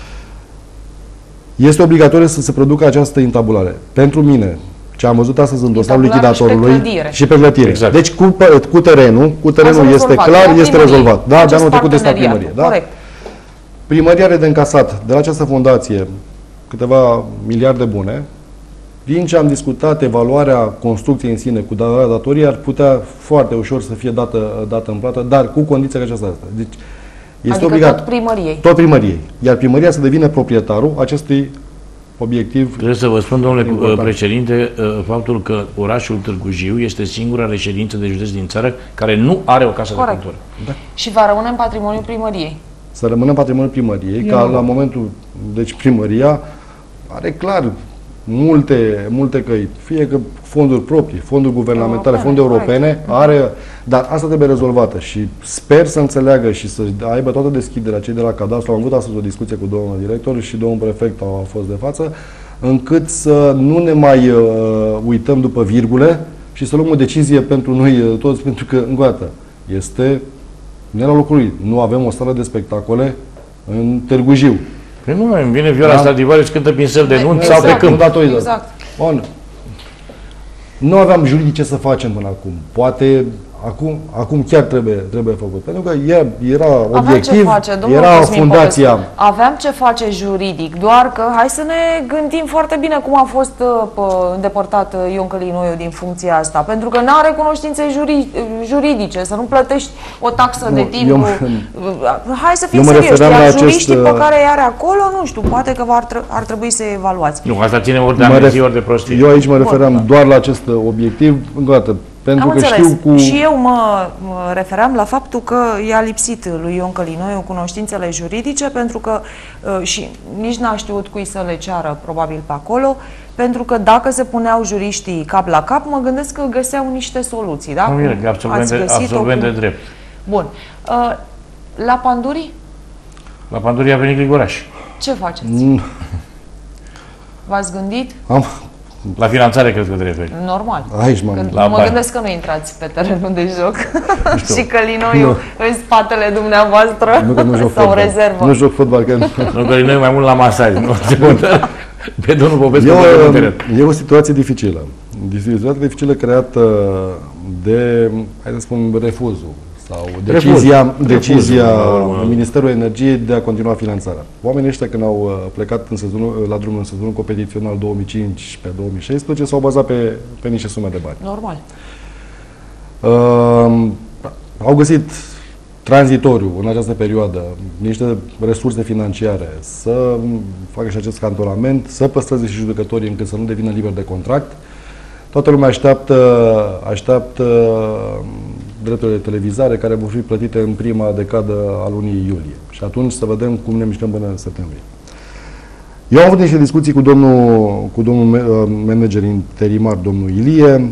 [SPEAKER 2] este obligatoriu să se producă această intabulare. Pentru mine, ce am văzut astăzi în dosarul
[SPEAKER 3] Intabulare și pe
[SPEAKER 2] lichidatorului
[SPEAKER 3] clădire.
[SPEAKER 2] și pe clădire.
[SPEAKER 1] Exact.
[SPEAKER 2] Deci cu, pă- cu terenul, cu terenul
[SPEAKER 3] Ați
[SPEAKER 2] este
[SPEAKER 3] rezolvat,
[SPEAKER 2] clar,
[SPEAKER 3] la
[SPEAKER 2] este
[SPEAKER 3] primărie.
[SPEAKER 2] rezolvat. Da, de
[SPEAKER 3] Acest
[SPEAKER 2] anul trecut de stat
[SPEAKER 3] parteneriat,
[SPEAKER 2] primărie. Da?
[SPEAKER 3] corect.
[SPEAKER 2] Primăria are de încasat de la această fundație câteva miliarde bune. Din ce am discutat, evaluarea construcției în sine cu darea datoriei ar putea foarte ușor să fie dată, dată în plată, dar cu condiția că aceasta este. Deci este
[SPEAKER 3] Adică
[SPEAKER 2] obligat.
[SPEAKER 3] tot primăriei.
[SPEAKER 2] Tot primăriei. Iar primăria să devină proprietarul acestui obiectiv.
[SPEAKER 1] Trebuie să vă spun, domnule
[SPEAKER 2] Important.
[SPEAKER 1] președinte, uh, faptul că orașul Târgu Jiu este singura reședință de județ din țară care nu are o casă
[SPEAKER 3] Corect.
[SPEAKER 1] de cultură.
[SPEAKER 3] Și va rămâne în patrimoniul primăriei.
[SPEAKER 2] Să rămână în patrimoniul primăriei, ca la momentul, deci primăria are clar multe, multe căi, fie că fonduri proprii, fonduri guvernamentale,
[SPEAKER 3] Europene,
[SPEAKER 2] fonduri
[SPEAKER 3] corect.
[SPEAKER 2] europene, are, dar asta trebuie rezolvată și sper să înțeleagă și să aibă toată deschiderea cei de la cadastru. Am avut astăzi o discuție cu domnul director și domnul prefect a fost de față, încât să nu ne mai uh, uităm după virgule și să luăm o decizie pentru noi uh, toți, pentru că, încă o dată, este nu era locul lui. Nu avem o sală de spectacole în Târgu Jiu.
[SPEAKER 1] Păi nu, îmi vine Viola
[SPEAKER 2] Da.
[SPEAKER 1] Stradivariu și cântă pinsel de nunt sau pe
[SPEAKER 3] Exact.
[SPEAKER 1] câmp.
[SPEAKER 2] Nu datorită.
[SPEAKER 3] Exact.
[SPEAKER 2] Bun. Nu aveam juridic ce să facem până acum. Poate acum, acum chiar trebuie, trebuie făcut. Pentru că era, era
[SPEAKER 3] Aveam ce
[SPEAKER 2] obiectiv,
[SPEAKER 3] face, domnul
[SPEAKER 2] era
[SPEAKER 3] Cosmin
[SPEAKER 2] fundația.
[SPEAKER 3] Popescu. Aveam ce face juridic, doar că hai să ne gândim foarte bine cum a fost uh, pă, îndepărtat uh, Ion Călinoiu din funcția asta. Pentru că nu are cunoștințe juri, juridice, să nu plătești o taxă
[SPEAKER 2] Nu,
[SPEAKER 3] de
[SPEAKER 2] eu
[SPEAKER 3] timbru.
[SPEAKER 2] mă-
[SPEAKER 3] Uh, Hai să fim
[SPEAKER 2] eu mă
[SPEAKER 3] serioși,
[SPEAKER 2] refeream
[SPEAKER 3] iar
[SPEAKER 2] la acest,
[SPEAKER 3] juriștii pe
[SPEAKER 2] uh,
[SPEAKER 3] care i are acolo, nu știu, poate că ar, tre- ar trebui să evaluați.
[SPEAKER 1] Nu, asta ține ori de
[SPEAKER 2] Mă
[SPEAKER 1] amenzii,
[SPEAKER 2] ref-
[SPEAKER 1] ori de prostie.
[SPEAKER 2] Eu aici mă
[SPEAKER 3] Bun.
[SPEAKER 2] refeream doar la acest obiectiv, încă o dată, pentru
[SPEAKER 3] Am
[SPEAKER 2] că
[SPEAKER 3] înțeles.
[SPEAKER 2] știu cu...
[SPEAKER 3] Și eu mă, mă refeream la faptul că i-a lipsit lui Ion Călinoiu cunoștințele juridice, pentru că uh, și nici n-a știut cui să le ceară probabil pe acolo, pentru că dacă se puneau juriștii cap la cap, mă gândesc că găseau niște soluții. Da?
[SPEAKER 1] Nu,
[SPEAKER 3] Cum
[SPEAKER 1] bine, absolvent,
[SPEAKER 3] ați
[SPEAKER 1] de,
[SPEAKER 3] găsit-o,
[SPEAKER 1] absolvent de
[SPEAKER 3] cum-
[SPEAKER 1] drept.
[SPEAKER 3] Bun. Uh, la Pandurii,
[SPEAKER 1] La Pandurii a venit Grigoraș.
[SPEAKER 3] ce faceți?
[SPEAKER 2] Mm,
[SPEAKER 3] V-ați gândit?
[SPEAKER 2] Am,
[SPEAKER 1] La finanțare, cred că te referi.
[SPEAKER 3] Normal.
[SPEAKER 2] aici m-am
[SPEAKER 3] Că
[SPEAKER 2] gândit.
[SPEAKER 1] La
[SPEAKER 3] mă
[SPEAKER 1] bani.
[SPEAKER 3] gândesc că nu intrați pe terenul de joc și Călinoiu în spatele dumneavoastră
[SPEAKER 2] Nu că nu joc
[SPEAKER 3] sau
[SPEAKER 2] fotbal.
[SPEAKER 3] rezervă.
[SPEAKER 2] Nu joc fotbal, că
[SPEAKER 1] Nu, că noi mai mult la masaj, nu? Pe domnul Popescu,
[SPEAKER 2] E
[SPEAKER 1] pe
[SPEAKER 2] o,
[SPEAKER 1] teren.
[SPEAKER 2] e o situație dificilă. O situație dificilă creată de, hai să spun, refuzul sau
[SPEAKER 1] Refuz.
[SPEAKER 2] decizia,
[SPEAKER 1] Refuz,
[SPEAKER 2] decizia
[SPEAKER 1] la
[SPEAKER 2] Ministerului Energiei de a continua finanțarea. Oamenii ăștia, când au plecat în sezonul, la drumul în sezonul competițional două mii cincisprezece două mii șaisprezece, s-au bazat pe, pe niște sume de bani.
[SPEAKER 3] Normal.
[SPEAKER 2] Uh, au găsit tranzitoriu în această perioadă niște resurse financiare să facă și acest cantonament, să păstreze și judecătorii încât să nu devină liberi de contract. Toată lumea așteaptă, așteaptă drepturile de televizare care vor fi plătite în prima decadă a lunii iulie. Și atunci să vedem cum ne mișcăm până în septembrie. Eu am avut niște discuții cu domnul, cu domnul manager interimar, domnul Ilie.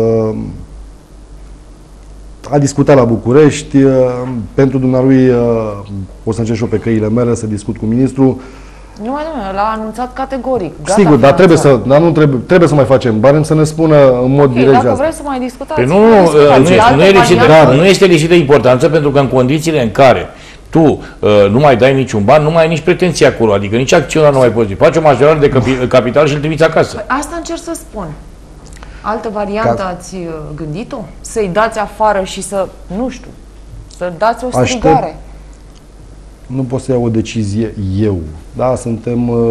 [SPEAKER 2] A discutat la București. Pentru dumnealui o să încerc și eu pe căile mele să discut cu ministrul.
[SPEAKER 3] Nu mai domnule, l-a anunțat categoric. Gata,
[SPEAKER 2] sigur, dar trebuie să, dar nu trebuie, trebuie să mai facem bani, să ne spună în mod
[SPEAKER 3] okay,
[SPEAKER 2] direct.
[SPEAKER 3] Dacă vreți să mai discutați,
[SPEAKER 1] păi nu, nu, nu, este, nu, e lipsit de, nu este lipsit de importanță, pentru că în condițiile în care tu uh, nu mai dai niciun ban, nu mai ai nici pretenții acolo, adică nici acțiunea nu mai poți. Faci o majorare de capi, capital și îl trimiți acasă.
[SPEAKER 3] Păi asta încerc să spun. Altă variantă Ca... ați gândit-o? Să-i dați afară și să, nu știu, să dați o strigare. Aștept. Nu
[SPEAKER 2] pot să iau o decizie eu. Da, suntem uh,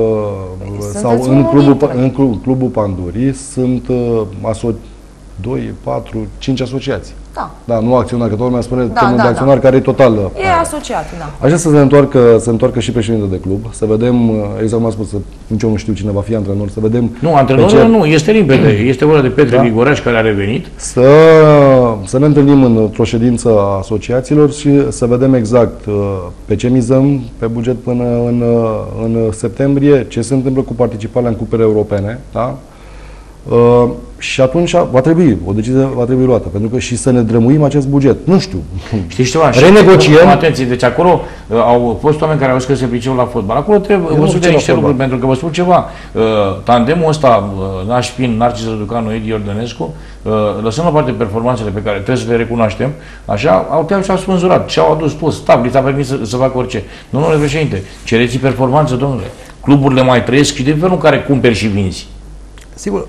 [SPEAKER 2] sau în clubul, în clubul Pandurii sunt uh, aso- doi, patru, cinci asociații.
[SPEAKER 3] Da.
[SPEAKER 2] Da, nu acționar, că toată lumea spune
[SPEAKER 3] da,
[SPEAKER 2] termenul
[SPEAKER 3] da,
[SPEAKER 2] de acționar
[SPEAKER 3] da.
[SPEAKER 2] care e total.
[SPEAKER 3] E asociat, da.
[SPEAKER 2] Aș vrea să se întoarcă, să întoarcă și președintele de club, să vedem, exact cum am spus, să, nici eu nu știu cine va fi antrenor, să vedem...
[SPEAKER 1] Nu, antrenorul ce... nu, este limpede, este vorba de Petre da? Ligoraș care a revenit.
[SPEAKER 2] Să, să ne întâlnim într-o ședință a asociațiilor și să vedem exact pe ce mizăm pe buget până în, în septembrie, ce se întâmplă cu participarea în cupele europene, da? Uh, și atunci va trebui, o decizie va trebui luată, pentru că și să ne drămuim acest buget. Nu știu.
[SPEAKER 1] Știi ceva?
[SPEAKER 2] Renegociem.
[SPEAKER 1] Atenție, deci acolo uh, au fost oameni care au zis că se pricep la fotbal. Acolo trebuie vă spun niște lucruri, pentru că vă spun ceva. Uh, tandemul ăsta, uh, Naș Pin, Narcis Răducanu, Edi Iordănescu, uh, lăsând la parte performanțele pe care trebuie să le recunoaștem, așa, au te și-au spânzurat și au adus plus, stabil, ți-a permis să, să facă orice. Nu, domnule președinte, cereți performanță, domnule. Cluburile mai trăiesc și de felul în care cumperi și vinzi.
[SPEAKER 2] Sigur.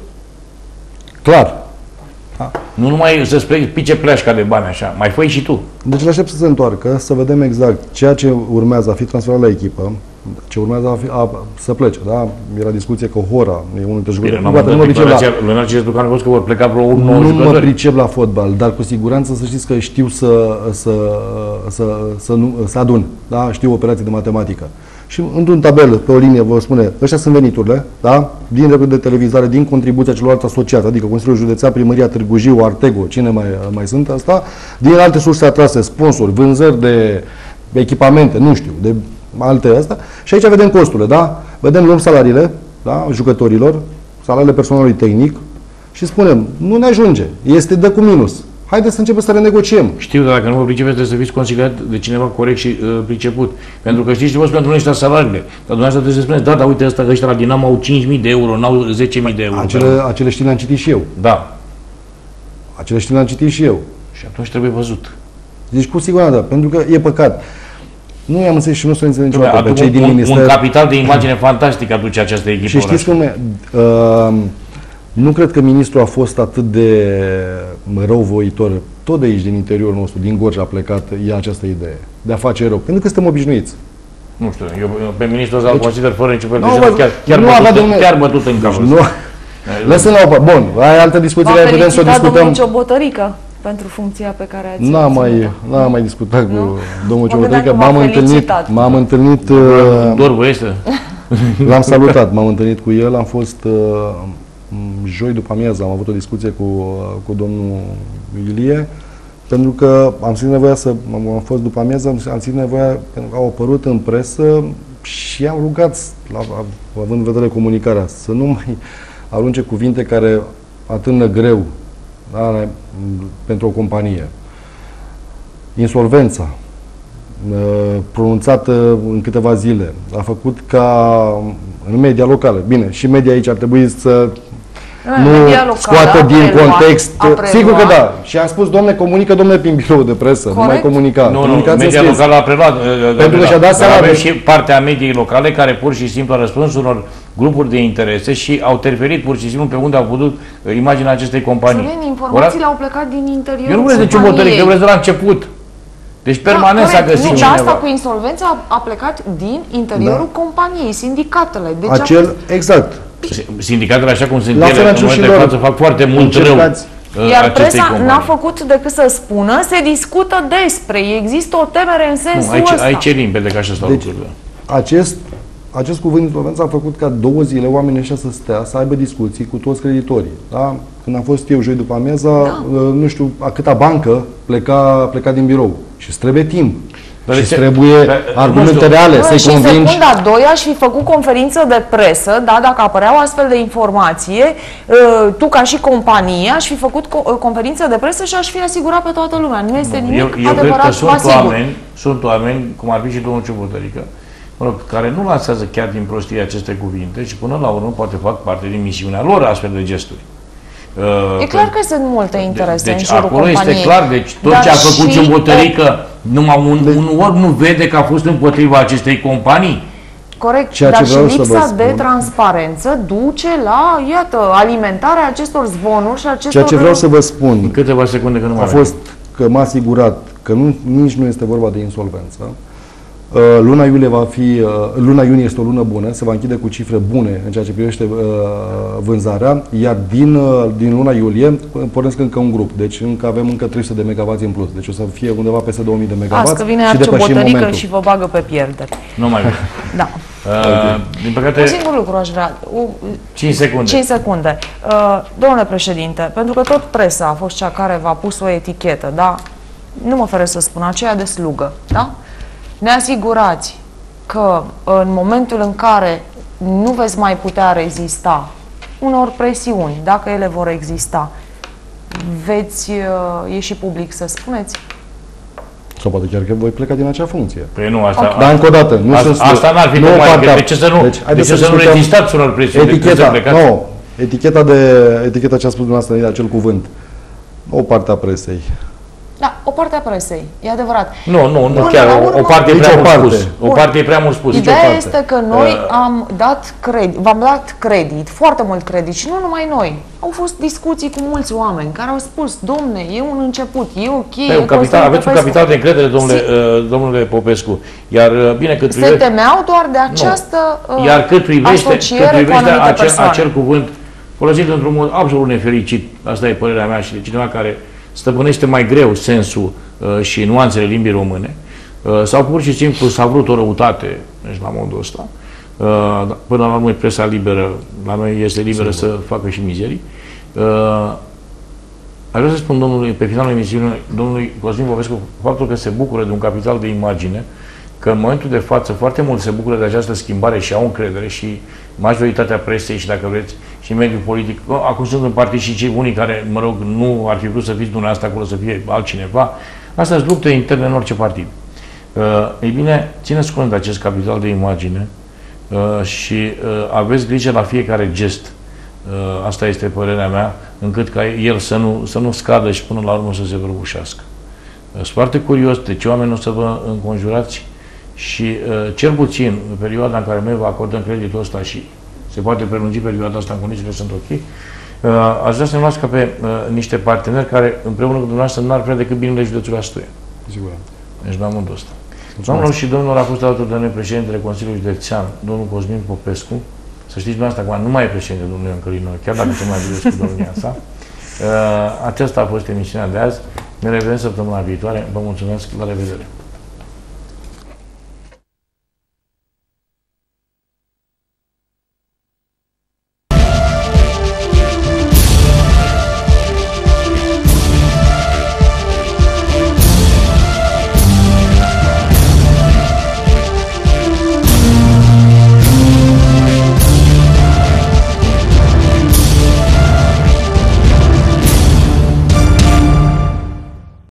[SPEAKER 2] Clar.
[SPEAKER 1] Ha. Nu numai să-ți pice pleașca de bani așa, mai fă și tu.
[SPEAKER 2] Deci îl aștept să se întoarcă, să vedem exact ceea ce urmează a fi transferat la echipă, ce urmează a fi, a, să plece, da? Era discuție că Hora e unul dintre jucători. Nu mă pricep la...
[SPEAKER 1] că vor pleca vreo unu
[SPEAKER 2] Nu mă pricep la fotbal, dar cu siguranță să știți că știu să, să, să, să, nu, să adun, da? Știu operații de matematică. Și într-un tabel, pe o linie, vă spune, ăștia sunt veniturile, da? Din dreptul de televizare, din contribuția celorlalți asociați, adică Consiliul Județean, Primăria Târgu Jiu, Artego, cine mai, mai sunt asta, din alte surse atrase, sponsori, vânzări de echipamente, nu știu, de alte astea. Și aici vedem costurile, da? Vedem, luăm salariile, da? Jucătorilor, salariile personalului tehnic și spunem, nu ne ajunge, este de cu minus. Haideți să începem să renegociem.
[SPEAKER 1] Știu, dar dacă nu vă pricepeți, trebuie să fiți consiliat de cineva corect și uh, priceput. Pentru că știți ce vă spun pentru ăștia salariile. Dar dumneavoastră trebuie să spuneți, da, dar uite, ăsta, ăștia la Dinamo au cinci mii de euro, n-au zece mii de euro.
[SPEAKER 2] Acele, acele știri le-am citit și eu.
[SPEAKER 1] Da.
[SPEAKER 2] Acele știri le-am citit și eu.
[SPEAKER 1] Și atunci trebuie văzut.
[SPEAKER 2] Deci cu siguranță, pentru că e păcat. Nu i-am înțeles și nu s-o înțeleg niciodată pe cei
[SPEAKER 1] un,
[SPEAKER 2] din
[SPEAKER 1] un,
[SPEAKER 2] minister.
[SPEAKER 1] Un capital de imagine fantastic aduce această echipă.
[SPEAKER 2] Și știți cum e? Uh, nu cred că ministrul a fost atât de răuvoitor. Tot de aici, din interiorul nostru, din Gorj a plecat ea această idee de a face rău. Pentru că suntem obișnuiți.
[SPEAKER 1] Nu știu, eu pe ministrul ăsta îl
[SPEAKER 2] deci,
[SPEAKER 1] consider fără nicio fel de
[SPEAKER 2] no,
[SPEAKER 1] chiar, chiar,
[SPEAKER 2] nu
[SPEAKER 1] bătut,
[SPEAKER 2] domnule,
[SPEAKER 1] chiar bătut în cap.
[SPEAKER 2] Nu. Lăsăm la o parte. Bun, ai altă discuție care putem să o discutăm.
[SPEAKER 3] domnul Ciobotărică pentru funcția pe care ați
[SPEAKER 2] N-am mai, n-am mai discutat cu nu? domnul Ciobotărică. M-am întâlnit, m-am întâlnit,
[SPEAKER 1] Doar vă este?
[SPEAKER 2] L-am salutat, m-am întâlnit cu el, am fost joi după amiază, am avut o discuție cu, cu domnul Ilie, pentru că am simțit nevoia să, am fost după amiază, am simțit nevoia, pentru că au apărut în presă și am rugat, la, având în vedere comunicarea, să nu mai arunce cuvinte care atârnă greu, da, pentru o companie. Insolvența, pronunțată în câteva zile, a făcut ca în media locală, bine, și media aici ar trebui să nu scoată din context. Sigur că da. Și am spus, domne, comunică, domne, prin birou de presă. Corect. Nu mai comunica.
[SPEAKER 1] Nu, nu, media locală a preluat.
[SPEAKER 2] Pentru că și-a dat seama.
[SPEAKER 1] Avem și partea mediei locale care pur și simplu a răspuns unor grupuri de interese și au interferit pur și simplu pe unde au putut imaginea acestei companii.
[SPEAKER 3] Sorin, informațiile au plecat din interiorul
[SPEAKER 1] Eu nu vreau de Ciobotărică, eu vreau de la început. Deci permanent s-a găsit
[SPEAKER 3] nu,
[SPEAKER 1] cineva.
[SPEAKER 3] asta cu insolvența a plecat din interiorul da. companiei, sindicatele. Deci
[SPEAKER 2] Acel,
[SPEAKER 3] fost...
[SPEAKER 2] exact.
[SPEAKER 1] Sindicatele, așa cum sunt
[SPEAKER 2] La
[SPEAKER 1] ele, în momentul de față, fac foarte mult rău.
[SPEAKER 3] Iar presa n-a făcut decât să spună, se discută despre, există o temere în sensul
[SPEAKER 1] nu, aici,
[SPEAKER 3] ăsta.
[SPEAKER 1] Aici e limpede că așa stau
[SPEAKER 2] deci,
[SPEAKER 1] lucrurile.
[SPEAKER 2] Acest, acest cuvânt insolvență a făcut ca două zile oamenii ăștia să stea, să aibă discuții cu toți creditorii. Da? Când am fost eu joi după amiaza, da. nu știu a câta bancă pleca, pleca din birou. Și îți trebuie timp. Dar și trebuie dar, argumente reale, să-i convingi.
[SPEAKER 3] Și în secunda doi aș fi făcut conferință de presă, da, dacă apăreau astfel de informație, tu ca și companie aș fi făcut conferință de presă și aș fi asigurat pe toată lumea. Nu este nimic
[SPEAKER 1] eu, eu
[SPEAKER 3] adevărat,
[SPEAKER 1] cred că sunt
[SPEAKER 3] asigur.
[SPEAKER 1] oameni, sunt oameni, cum ar fi și domnul Ciobotărică, mă rog, care nu lansează chiar din prostie aceste cuvinte și până la urmă poate fac parte din misiunea lor astfel de gesturi.
[SPEAKER 3] Uh, e clar că sunt multe interese
[SPEAKER 1] deci,
[SPEAKER 3] în jurul
[SPEAKER 1] acolo
[SPEAKER 3] companiei.
[SPEAKER 1] este clar, deci tot
[SPEAKER 3] Dar
[SPEAKER 1] ce a făcut
[SPEAKER 3] și
[SPEAKER 1] Ciobotărică, numai un, un orb nu vede că a fost împotriva acestei companii.
[SPEAKER 3] Corect,
[SPEAKER 2] Ceea
[SPEAKER 3] dar
[SPEAKER 2] ce
[SPEAKER 3] și lipsa de
[SPEAKER 2] spun.
[SPEAKER 3] transparență duce la, iată, alimentarea acestor zvonuri și acestor...
[SPEAKER 2] Ceea ce vreau să vă spun,
[SPEAKER 1] în câteva secunde că nu mai
[SPEAKER 2] a fost că m-a asigurat că nu, nici nu este vorba de insolvență. Luna iulie va fi, luna iunie este o lună bună, se va închide cu cifre bune în ceea ce privește vânzarea, iar din, din luna iulie pornesc încă un grup, deci încă avem încă trei sute de megawatts în plus, deci o să fie undeva peste două mii de megawatts.
[SPEAKER 3] Asta vine
[SPEAKER 2] și depășim momentul.
[SPEAKER 3] Și vă bagă pe pierderi.
[SPEAKER 1] Nu mai vine.
[SPEAKER 3] Da.
[SPEAKER 1] Uh, din păcate...
[SPEAKER 3] Un singur lucru aș vrea.
[SPEAKER 1] cinci secunde.
[SPEAKER 3] cinci secunde. Uh, domnule președinte, pentru că tot presa a fost cea care v-a pus o etichetă, da? Nu mă feresc să spun, aceea de slugă, da? Ne asigurați că în momentul în care nu veți mai putea rezista unor presiuni, dacă ele vor exista, veți uh, ieși public să spuneți?
[SPEAKER 2] Sau poate chiar că voi pleca din acea funcție.
[SPEAKER 1] Păi nu, asta...
[SPEAKER 2] Okay. Dar încă o dată, nu
[SPEAKER 1] asta,
[SPEAKER 2] sunt...
[SPEAKER 1] Asta n-ar fi numai, de ce să nu, deci, de ce să nu rezistați unor presiuni?
[SPEAKER 2] Eticheta, nu, eticheta, de, eticheta ce a spus dumneavoastră, de acel cuvânt, o parte a presei.
[SPEAKER 3] Da, o parte a presei, e adevărat.
[SPEAKER 1] Nu, nu, nu chiar, urmă, o parte e prea mult spus. O parte e prea mult spus.
[SPEAKER 3] Ideea este că noi uh, am dat credit, v-am dat credit, foarte mult credit și nu numai noi. Au fost discuții cu mulți oameni care au spus, domne, e un început, e ok.
[SPEAKER 1] Pe, un capital, aveți un capital de încredere, domnule, uh, domnule Popescu. Iar uh, bine cât privește...
[SPEAKER 3] Se temeau doar de această uh,
[SPEAKER 1] Iar cât privește,
[SPEAKER 3] asociere
[SPEAKER 1] cât privește
[SPEAKER 3] cu
[SPEAKER 1] acel,
[SPEAKER 3] persoane.
[SPEAKER 1] acel cuvânt folosit într-un mod absolut nefericit, asta e părerea mea și de cineva care stăpânește mai greu sensul uh, și nuanțele limbii române, uh, sau pur și simplu s-a vrut o răutate, deci la modul ăsta. Uh, până la urmă presa liberă, la noi este liberă Sigur. să facă și mizerii. Uh, aș vrea să spun domnului, pe finalul emisiunii, domnului Cosmin Popescu, faptul că se bucură de un capital de imagine, că în momentul de față foarte mult se bucură de această schimbare și au încredere și majoritatea presei și, dacă vreți, și în mediul politic. Acum sunt în partid și cei unii care, mă rog, nu ar fi vrut să fiți dumneavoastră acolo, să fie altcineva. Asta sunt lupte interne în orice partid. Uh, ei bine, țineți cont de acest capital de imagine uh, și uh, aveți grijă la fiecare gest. Uh, asta este părerea mea, încât ca el să nu, să nu scadă și până la urmă să se prăbușească. Uh, sunt foarte curios de ce oameni o să vă înconjurați și uh, cel puțin în perioada în care noi vă acordăm creditul ăsta și se poate prelungi perioada asta în condițiile sunt ok, uh, aș vrea să ne luați ca pe uh, niște parteneri care împreună cu dumneavoastră n-ar vrea decât binele județului Astoia.
[SPEAKER 2] Sigur.
[SPEAKER 1] Deci la modul ăsta. Doamnelor și domnilor, a fost alături de noi președintele Consiliului Județean, domnul Cosmin Popescu. Să știți dumneavoastră, acum nu mai e președinte domnul Ion Călin, chiar dacă se mai vedeți cu domnia sa. Uh, aceasta a fost emisiunea de azi. Ne revedem săptămâna viitoare. Vă mulțumesc. La revedere.